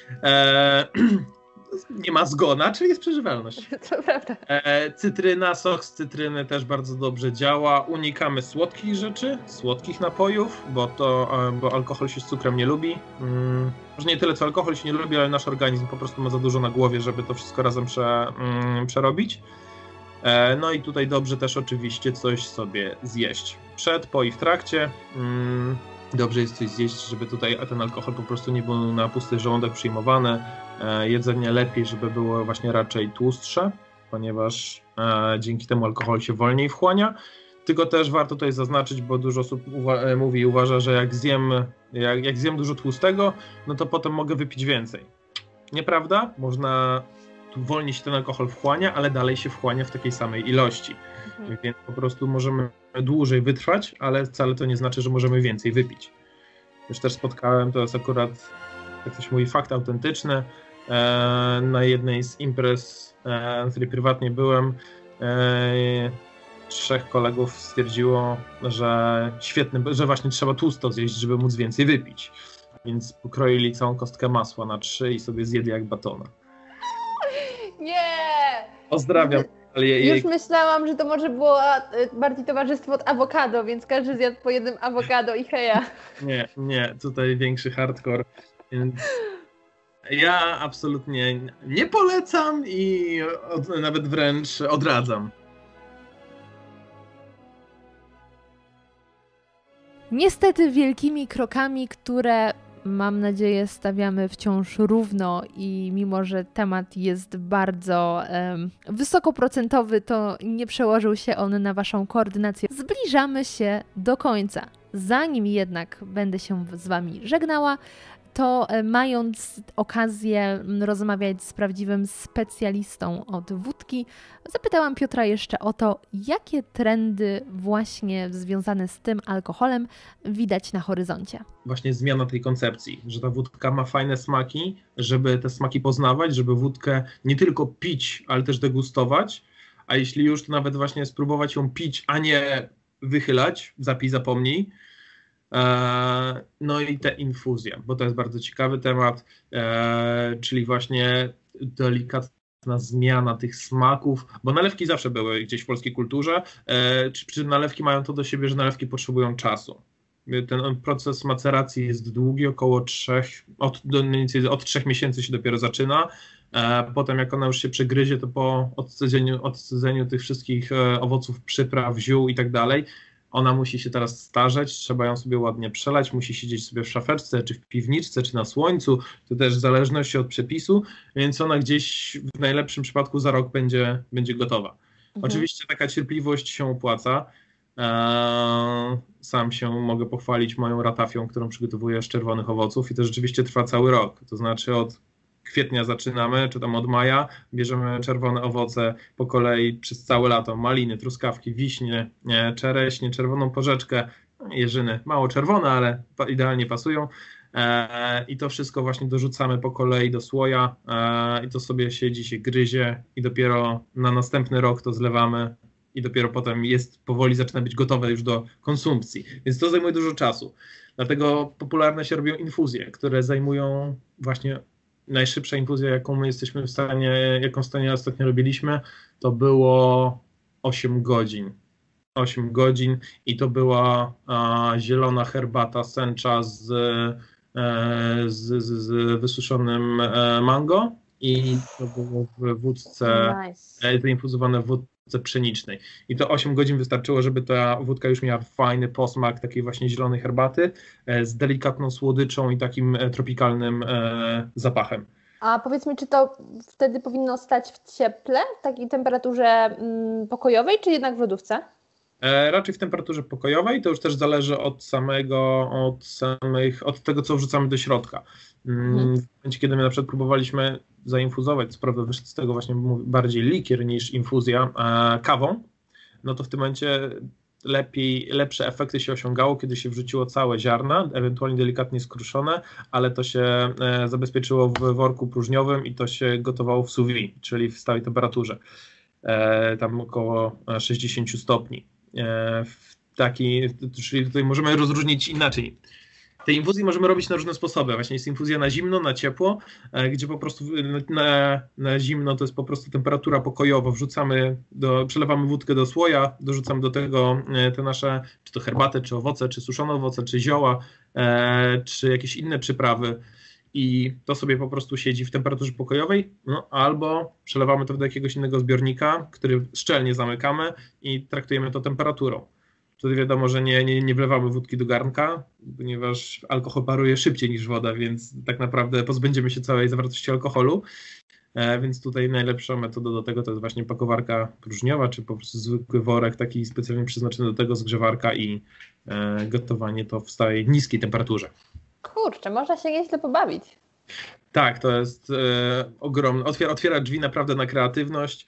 Nie ma zgona, czyli jest przeżywalność. To prawda. Cytryna, sok z cytryny też bardzo dobrze działa. Unikamy słodkich rzeczy, słodkich napojów, bo alkohol się z cukrem nie lubi. Może nie tyle co alkohol się nie lubi, ale nasz organizm po prostu ma za dużo na głowie, żeby to wszystko razem przerobić. No i tutaj dobrze też oczywiście coś sobie zjeść. Przed, po i w trakcie. Dobrze jest coś zjeść, żeby tutaj ten alkohol po prostu nie był na pusty żołądek przyjmowany. Jedzenie lepiej, żeby było właśnie raczej tłustsze, ponieważ dzięki temu alkohol się wolniej wchłania. Tylko też warto tutaj zaznaczyć, bo dużo osób mówi i uważa, że jak zjem dużo tłustego, no to potem mogę wypić więcej. Nieprawda, wolniej się ten alkohol wchłania, ale dalej się wchłania w takiej samej ilości. Więc po prostu możemy dłużej wytrwać, ale wcale to nie znaczy, że możemy więcej wypić. Już też spotkałem, to jest akurat, jak ktoś mówi, fakt autentyczny. Na jednej z imprez, na której prywatnie byłem, 3 kolegów stwierdziło, że że właśnie trzeba tłusto zjeść, żeby móc więcej wypić. Więc pokroili całą kostkę masła na 3 i sobie zjedli jak batona. Nie! Pozdrawiam. Już myślałam, że to może było bardziej towarzystwo od awokado, więc każdy zjadł po jednym awokado i heja. Nie, tutaj większy hardcore. Więc ja absolutnie nie polecam i nawet wręcz odradzam. Niestety wielkimi krokami, które mam nadzieję stawiamy wciąż równo i mimo, że temat jest bardzo wysokoprocentowy, to nie przełożył się on na Waszą koordynację. Zbliżamy się do końca. Zanim jednak będę się z Wami żegnała, to mając okazję rozmawiać z prawdziwym specjalistą od wódki, zapytałam Piotra jeszcze o to, jakie trendy właśnie związane z tym alkoholem widać na horyzoncie. Właśnie zmiana tej koncepcji, że ta wódka ma fajne smaki, żeby te smaki poznawać, żeby wódkę nie tylko pić, ale też degustować, a jeśli już, to nawet właśnie spróbować ją pić, a nie wychylać, zapij, zapomnij. No i te infuzje, bo to jest bardzo ciekawy temat, czyli właśnie delikatna zmiana tych smaków, bo nalewki zawsze były gdzieś w polskiej kulturze, czy nalewki mają to do siebie, że nalewki potrzebują czasu. Ten proces maceracji jest długi, około 3 miesięcy się dopiero zaczyna. Potem jak ona już się przegryzie, to po odcedzeniu tych wszystkich owoców, przypraw, ziół i tak dalej, ona musi się teraz starzeć, trzeba ją sobie ładnie przelać, musi siedzieć sobie w szafeczce, czy w piwniczce, czy na słońcu, to też w zależności od przepisu, więc ona gdzieś w najlepszym przypadku za rok będzie gotowa. Oczywiście taka cierpliwość się opłaca. Sam się mogę pochwalić moją ratafią, którą przygotowuję z czerwonych owoców i to rzeczywiście trwa cały rok, to znaczy od kwietnia zaczynamy, czy tam od maja, bierzemy czerwone owoce po kolei przez całe lato, maliny, truskawki, wiśnie, czereśnie, czerwoną porzeczkę, jeżyny, mało czerwone, ale idealnie pasują i to wszystko właśnie dorzucamy po kolei do słoja i to sobie siedzi, się gryzie i dopiero na następny rok to zlewamy i dopiero potem powoli zaczyna być gotowe już do konsumpcji, więc to zajmuje dużo czasu. Dlatego popularne się robią infuzje, które zajmują właśnie najszybsza infuzja, jaką my jesteśmy w stanie ostatnio robiliśmy, to było 8 godzin. 8 godzin i to była zielona herbata sencha z wysuszonym mango i to było w wódce, zainfuzowane w wódce pszenicznej. I to 8 godzin wystarczyło, żeby ta wódka już miała fajny posmak takiej właśnie zielonej herbaty z delikatną słodyczą i takim tropikalnym zapachem. A powiedz mi, czy to wtedy powinno stać w cieple, w takiej temperaturze pokojowej, czy jednak w lodówce? Raczej w temperaturze pokojowej, to już też zależy od tego, co wrzucamy do środka. W momencie, kiedy my na przykład próbowaliśmy zainfuzować, co prawda wyszedł z tego właśnie bardziej likier niż infuzja kawą, no to w tym momencie lepsze efekty się osiągało, kiedy się wrzuciło całe ziarna, ewentualnie delikatnie skruszone, ale to się zabezpieczyło w worku próżniowym i to się gotowało w sous vide, czyli w stałej temperaturze, tam około 60 stopni. Czyli tutaj możemy rozróżnić inaczej. Te infuzje możemy robić na różne sposoby. Właśnie jest infuzja na zimno, na ciepło, gdzie po prostu na zimno to jest po prostu temperatura pokojowa. Przelewamy wódkę do słoja, dorzucamy do tego te nasze, czy to herbatę, czy owoce, czy suszone owoce, czy zioła, czy jakieś inne przyprawy. I to sobie po prostu siedzi w temperaturze pokojowej, albo przelewamy to do jakiegoś innego zbiornika, który szczelnie zamykamy i traktujemy to temperaturą. Wtedy wiadomo, że nie wlewamy wódki do garnka, ponieważ alkohol paruje szybciej niż woda, więc tak naprawdę pozbędziemy się całej zawartości alkoholu. Więc tutaj najlepsza metoda do tego to jest właśnie pakowarka próżniowa, czy po prostu zwykły worek taki specjalnie przeznaczony do tego, zgrzewarka i gotowanie to w stałej niskiej temperaturze. Kurczę, można się nieźle pobawić. Tak, to jest ogromne. Otwiera drzwi naprawdę na kreatywność.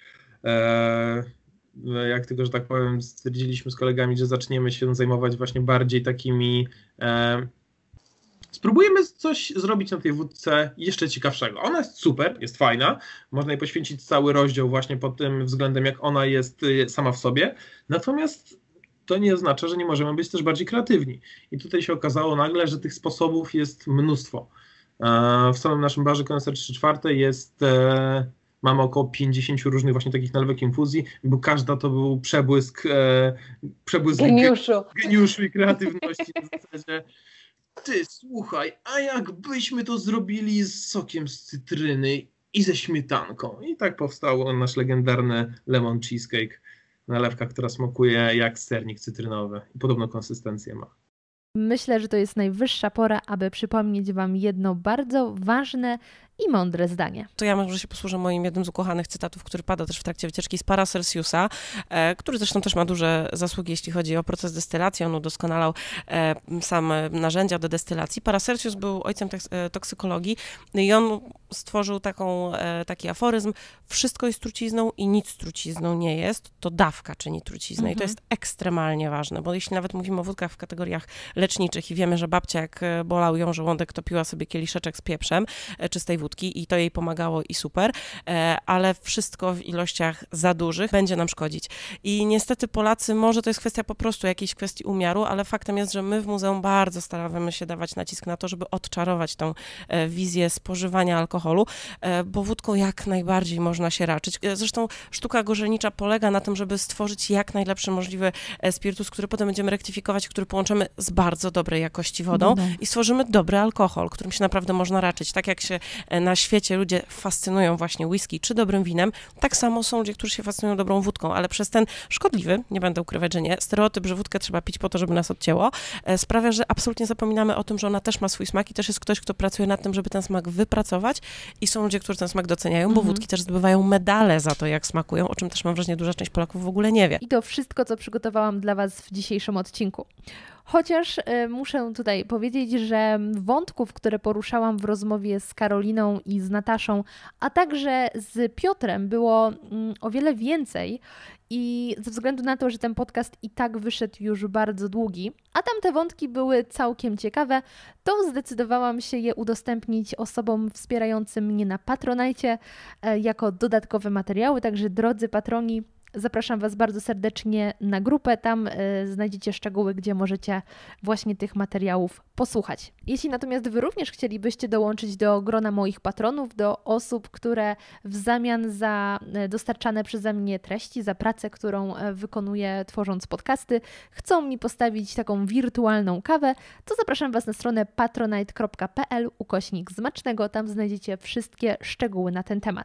Jak tylko, że tak powiem, stwierdziliśmy z kolegami, że zaczniemy się zajmować właśnie bardziej takimi... Spróbujemy coś zrobić na tej wódce jeszcze ciekawszego. Ona jest super, jest fajna. Można jej poświęcić cały rozdział właśnie pod tym względem, jak ona jest sama w sobie. Natomiast to nie oznacza, że nie możemy być też bardziej kreatywni. I tutaj się okazało nagle, że tych sposobów jest mnóstwo. W samym naszym barze Koneser 3/4 jest... Mamy około 50 różnych właśnie takich nalewek infuzji, bo każda to był przebłysk geniuszu i kreatywności na zasadzie. Ty, słuchaj, a jakbyśmy to zrobili z sokiem z cytryny i ze śmietanką? I tak powstał nasz legendarny lemon cheesecake, nalewka, która smakuje jak sernik cytrynowy i podobną konsystencję ma. Myślę, że to jest najwyższa pora, aby przypomnieć Wam jedno bardzo ważne i mądre zdanie. To ja może się posłużę moim jednym z ukochanych cytatów, który pada też w trakcie wycieczki z Paracelsiusa, który zresztą też ma duże zasługi, jeśli chodzi o proces destylacji. On udoskonalał same narzędzia do destylacji. Paracelsius był ojcem toksykologii i on stworzył taki aforyzm: wszystko jest trucizną i nic trucizną nie jest, to dawka czyni truciznę. I to jest ekstremalnie ważne, bo jeśli nawet mówimy o wódkach w kategoriach leczniczych i wiemy, że babcia jak bolał ją żołądek, to piła sobie kieliszeczek z pieprzem czystej wódki i to jej pomagało i super, ale wszystko w ilościach za dużych będzie nam szkodzić. I niestety Polacy, może to jest kwestia po prostu jakiejś kwestii umiaru, ale faktem jest, że my w muzeum bardzo staramy się dawać nacisk na to, żeby odczarować tą wizję spożywania alkoholu, bo wódką jak najbardziej można się raczyć. Zresztą sztuka gorzelnicza polega na tym, żeby stworzyć jak najlepszy możliwy spirytus, który potem będziemy rektyfikować, który połączymy z bardzo dobrej jakości wodą i stworzymy dobry alkohol, którym się naprawdę można raczyć. Tak jak się na świecie ludzie fascynują właśnie whisky czy dobrym winem, tak samo są ludzie, którzy się fascynują dobrą wódką, ale przez ten szkodliwy, nie będę ukrywać, że nie, stereotyp, że wódkę trzeba pić po to, żeby nas odcięło, sprawia, że absolutnie zapominamy o tym, że ona też ma swój smak i też jest ktoś, kto pracuje nad tym, żeby ten smak wypracować i są ludzie, którzy ten smak doceniają, bo wódki też zdobywają medale za to, jak smakują, o czym też mam wrażenie, duża część Polaków w ogóle nie wie. I to wszystko, co przygotowałam dla Was w dzisiejszym odcinku. Chociaż muszę tutaj powiedzieć, że wątków, które poruszałam w rozmowie z Karoliną i z Nataszą, a także z Piotrem, było o wiele więcej. I ze względu na to, że ten podcast i tak wyszedł już bardzo długi, a tamte wątki były całkiem ciekawe, to zdecydowałam się je udostępnić osobom wspierającym mnie na Patronite jako dodatkowe materiały. Także drodzy patroni, zapraszam Was bardzo serdecznie na grupę, tam znajdziecie szczegóły, gdzie możecie właśnie tych materiałów posłuchać. Jeśli natomiast Wy również chcielibyście dołączyć do grona moich patronów, do osób, które w zamian za dostarczane przeze mnie treści, za pracę, którą wykonuję tworząc podcasty, chcą mi postawić taką wirtualną kawę, to zapraszam Was na stronę patronite.pl/Zmacznego, tam znajdziecie wszystkie szczegóły na ten temat.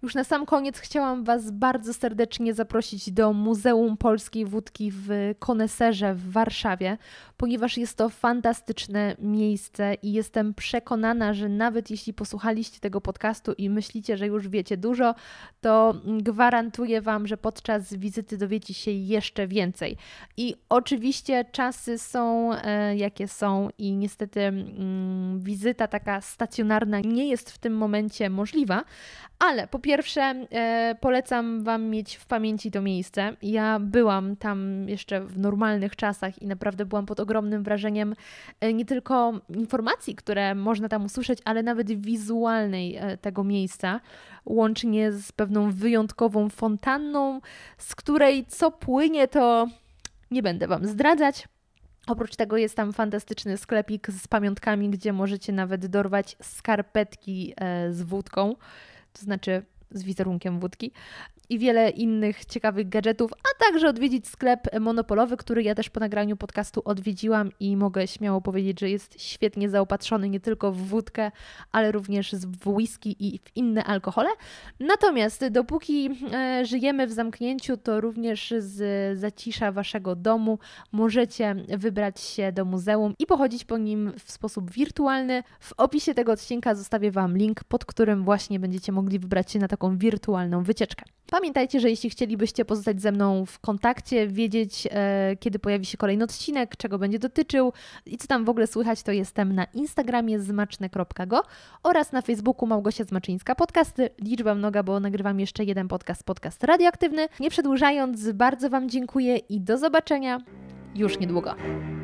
Już na sam koniec chciałam Was bardzo serdecznie zaprosić do Muzeum Polskiej Wódki w Koneserze w Warszawie, ponieważ jest to fantastyczne miejsce i jestem przekonana, że nawet jeśli posłuchaliście tego podcastu i myślicie, że już wiecie dużo, to gwarantuję Wam, że podczas wizyty dowiecie się jeszcze więcej. I oczywiście czasy są jakie są i niestety wizyta taka stacjonarna nie jest w tym momencie możliwa, ale po pierwsze polecam Wam mieć w pamięci to miejsce. Ja byłam tam jeszcze w normalnych czasach i naprawdę byłam pod ogromnym wrażeniem nie tylko informacji, które można tam usłyszeć, ale nawet wizualnej tego miejsca, łącznie z pewną wyjątkową fontanną, z której co płynie, to nie będę Wam zdradzać. Oprócz tego jest tam fantastyczny sklepik z pamiątkami, gdzie możecie nawet dorwać skarpetki z wódką, to znaczy z wizerunkiem wódki i wiele innych ciekawych gadżetów, a także odwiedzić sklep monopolowy, który ja też po nagraniu podcastu odwiedziłam i mogę śmiało powiedzieć, że jest świetnie zaopatrzony nie tylko w wódkę, ale również w whisky i w inne alkohole. Natomiast dopóki żyjemy w zamknięciu, to również z zacisza Waszego domu możecie wybrać się do muzeum i pochodzić po nim w sposób wirtualny. W opisie tego odcinka zostawię Wam link, pod którym właśnie będziecie mogli wybrać się na taką wirtualną wycieczkę. Pamiętajcie, że jeśli chcielibyście pozostać ze mną w kontakcie, wiedzieć, kiedy pojawi się kolejny odcinek, czego będzie dotyczył i co tam w ogóle słychać, to jestem na Instagramie zmaczne.go oraz na Facebooku Małgosia Zmaczyńska Podcasty. Liczba mnoga, bo nagrywam jeszcze jeden podcast radioaktywny. Nie przedłużając, bardzo Wam dziękuję i do zobaczenia już niedługo.